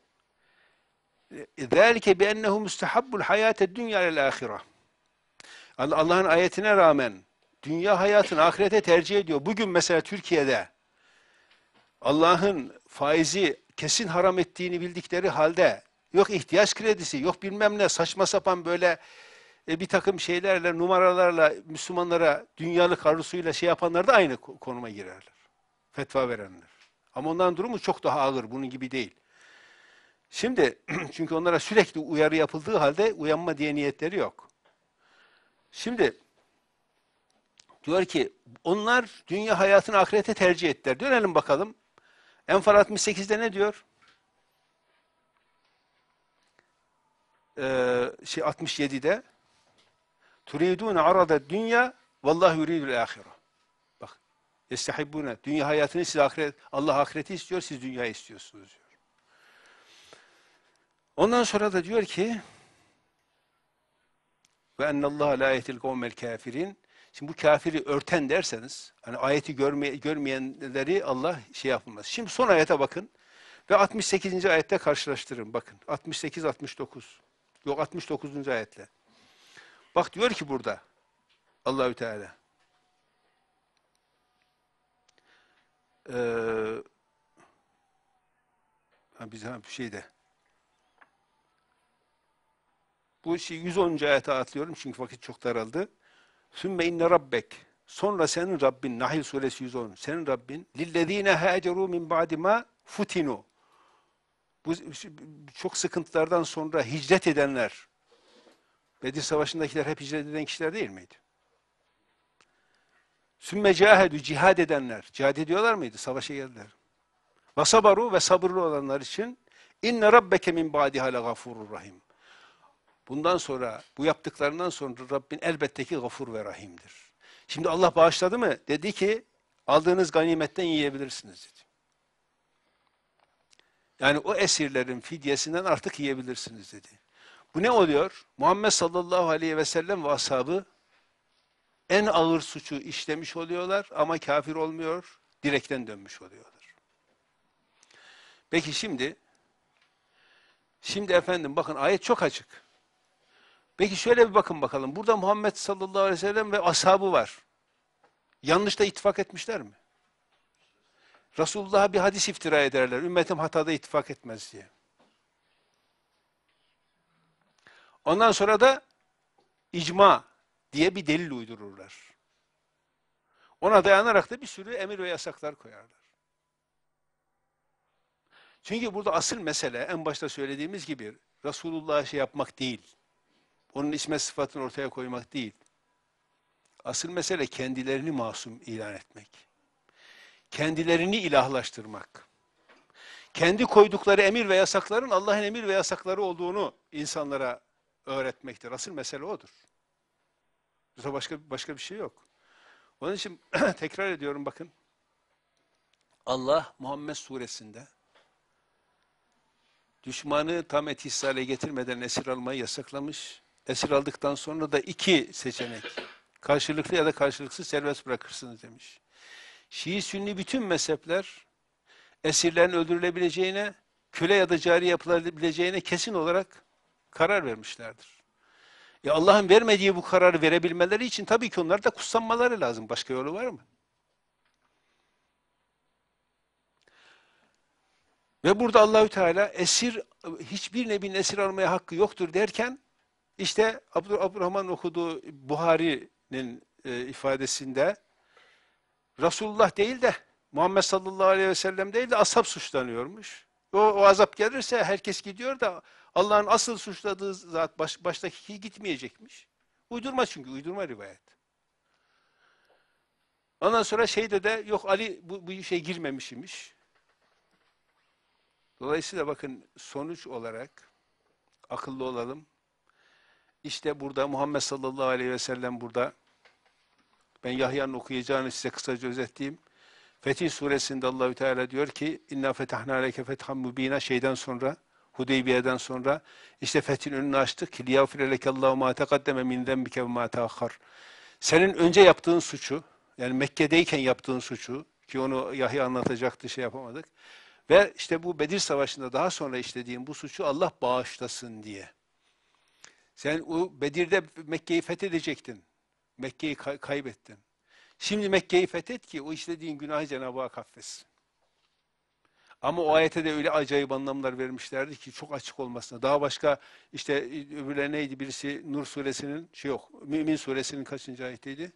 ذَٰلِكَ بِأَنَّهُ مُسْتَحَبُّ الْحَيَاةَ الدُّنْيَا لِلْآخِرَةِ Allah'ın ayetine rağmen dünya hayatını ahirete tercih ediyor. Bugün mesela Türkiye'de Allah'ın faizi kesin haram ettiğini bildikleri halde yok ihtiyaç kredisi, yok bilmem ne saçma sapan böyle bir takım şeylerle, numaralarla Müslümanlara dünyalık arzusuyla şey yapanlar da aynı konuma girerler. Fetva verenler. Ama onların durumu çok daha ağır, bunun gibi değil. Şimdi çünkü onlara sürekli uyarı yapıldığı halde uyanma diye niyetleri yok. Şimdi diyor ki onlar dünya hayatını ahirete tercih ettiler. Dönelim bakalım. Enfal 68'de ne diyor? 67'de turidun arada dünya vallahu yuridul ahire. Bak. Yestehibbune. Dünya hayatını siz Allah ahireti istiyor, siz dünyayı istiyorsunuz diyor. Ondan sonra da diyor ki ve ennallaha la yehdil kavmel kafirin. Şimdi bu kafiri örten derseniz, hani ayeti görmeyenleri Allah şey yapılmaz. Şimdi son ayete bakın ve 68. ayette karşılaştırın. Bakın 68-69. Yok 69. ayetle. Bak diyor ki burada Allahü Teala. Biz bir şeyde. Bu 110. ayete atlıyorum çünkü vakit çok daraldı. Sümme inne rabbek. Sonra senin Rabbin, Nahl suresi 110. Senin Rabbin lillezine haceru min ba'di ma futinu. Bu çok sıkıntılardan sonra hicret edenler. Bedir Savaşı'ndakiler hep hicret eden kişiler değil miydi? Sümme cahedu, cihad edenler. Cihad ediyorlar mıydı? Savaşa geldiler. Ve sabaru ve sabırlı olanlar için inne rabbeke min ba'diha legafurur rahim. Bundan sonra, bu yaptıklarından sonra Rabbin elbette ki gafur ve rahimdir. Şimdi Allah bağışladı mı? Dedi ki, aldığınız ganimetten yiyebilirsiniz dedi. Yani o esirlerin fidyesinden artık yiyebilirsiniz dedi. Bu ne oluyor? Muhammed sallallahu aleyhi ve sellem ve ashabı en ağır suçu işlemiş oluyorlar ama kafir olmuyor, direkten dönmüş oluyorlar. Peki şimdi efendim bakın ayet çok açık. Peki şöyle bir bakın bakalım. Burada Muhammed sallallahu aleyhi ve sellem ve ashabı var. Yanlışta ittifak etmişler mi? Resulullah'a bir hadis iftira ederler. Ümmetim hatada ittifak etmez diye. Ondan sonra da icma diye bir delil uydururlar. Ona dayanarak da bir sürü emir ve yasaklar koyarlar. Çünkü burada asıl mesele en başta söylediğimiz gibi Resulullah'a şey yapmak değil. Onun isme sıfatını ortaya koymak değil. Asıl mesele kendilerini masum ilan etmek. Kendilerini ilahlaştırmak. Kendi koydukları emir ve yasakların Allah'ın emir ve yasakları olduğunu insanlara öğretmektir. Asıl mesele odur. Yoksa başka bir şey yok. Onun için tekrar ediyorum bakın. Allah Muhammed suresinde düşmanı tam etkisiz hale getirmeden esir almayı yasaklamış. Esir aldıktan sonra da iki seçenek. Karşılıklı ya da karşılıksız serbest bırakırsınız demiş. Şii, Sünni bütün mezhepler esirlerin öldürülebileceğine, köle ya da cari yapılabileceğine kesin olarak karar vermişlerdir. Allah'ın vermediği bu kararı verebilmeleri için tabii ki onlar da kutsanmaları lazım. Başka yolu var mı? Ve burada Allahü Teala hiçbir nebinin esir almaya hakkı yoktur derken işte Abdurrahman okuduğu Buhari'nin ifadesinde Resulullah değil de Muhammed sallallahu aleyhi ve sellem değil de ashab suçlanıyormuş. O azap gelirse herkes gidiyor da Allah'ın asıl suçladığı zat baştaki gitmeyecekmiş. Uydurma çünkü, uydurma rivayet. Ondan sonra şeyde de yok Ali bu işe girmemiş imiş. Dolayısıyla bakın sonuç olarak akıllı olalım. İşte burada Muhammed sallallahu aleyhi ve sellem burada. Ben Yahya'nın okuyacağını size kısaca özetleyeyim. Fetih suresinde Allahü Teala diyor ki İnna fetahna leke fethan mubina şeyden sonra Hudeybiye'den sonra işte fethin önünü açtık ki liyagfire lekallahu ma taqaddeme min zenbike ve ma ta'akhkhar. Senin önce yaptığın suçu yani Mekke'deyken yaptığın suçu ki onu Yahya anlatacaktı şey yapamadık. Ve işte bu Bedir Savaşı'nda daha sonra işlediğin bu suçu Allah bağışlasın diye. Sen o Bedir'de Mekke'yi fethedecektin. Mekke'yi kaybettin. Şimdi Mekke'yi fethet ki o işlediğin günahı Cenab-ı Hak affetsin. Ama o ayete de öyle acayip anlamlar vermişlerdi ki çok açık olmasına. Daha başka işte öbürleri neydi? Birisi Nur suresinin Mümin suresinin kaçıncı ayetiydi?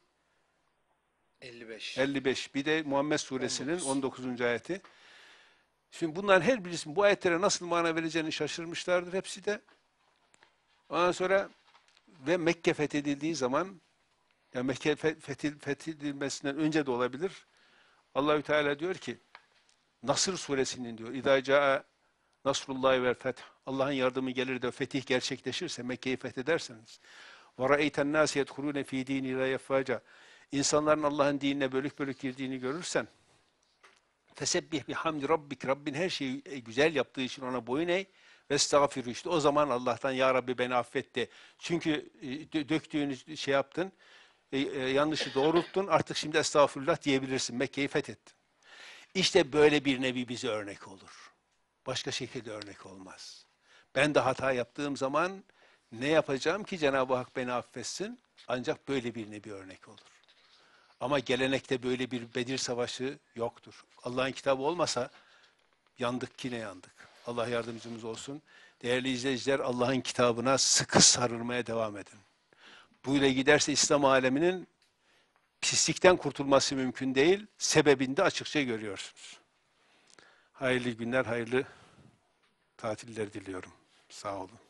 55. 55. Bir de Muhammed suresinin 19. 19. ayeti. Şimdi bunların her birisinin bu ayetlere nasıl mana vereceğini şaşırmışlardır hepsi de. Ondan sonra ve Mekke fethedildiği zaman yani Mekke fethedilmesinden önce de olabilir. Allahü Teala diyor ki Nasr suresinin diyor İzâ câe nasrullâhi vel feth. Allah'ın yardımı gelir de fetih gerçekleşirse Mekke'yi fethederseniz ve ra'eyten nâs yedhulûne fî dînillâhi effâca. İnsanların Allah'ın dinine bölük bölük girdiğini görürsen fesebbih bihamdi rabbik. Rabbin her şeyi güzel yaptığı için ona boyun eğ ve estağfirü. İşte o zaman Allah'tan ya Rabbi beni affetti. Çünkü döktüğünüz şey yaptın. Yanlışı doğrulttun. Artık şimdi estağfurullah diyebilirsin. Mekke'yi fethettin. İşte böyle bir nevi bize örnek olur. Başka şekilde örnek olmaz. Ben de hata yaptığım zaman ne yapacağım ki Cenab-ı Hak beni affetsin? Ancak böyle bir nevi örnek olur. Ama gelenekte böyle bir Bedir Savaşı yoktur. Allah'ın kitabı olmasa yandık ki ne yandık. Allah yardımcımız olsun. Değerli izleyiciler, Allah'ın kitabına sıkı sarılmaya devam edin. Bu ile giderse İslam aleminin pislikten kurtulması mümkün değil. Sebebini de açıkça görüyorsunuz. Hayırlı günler, hayırlı tatiller diliyorum. Sağ olun.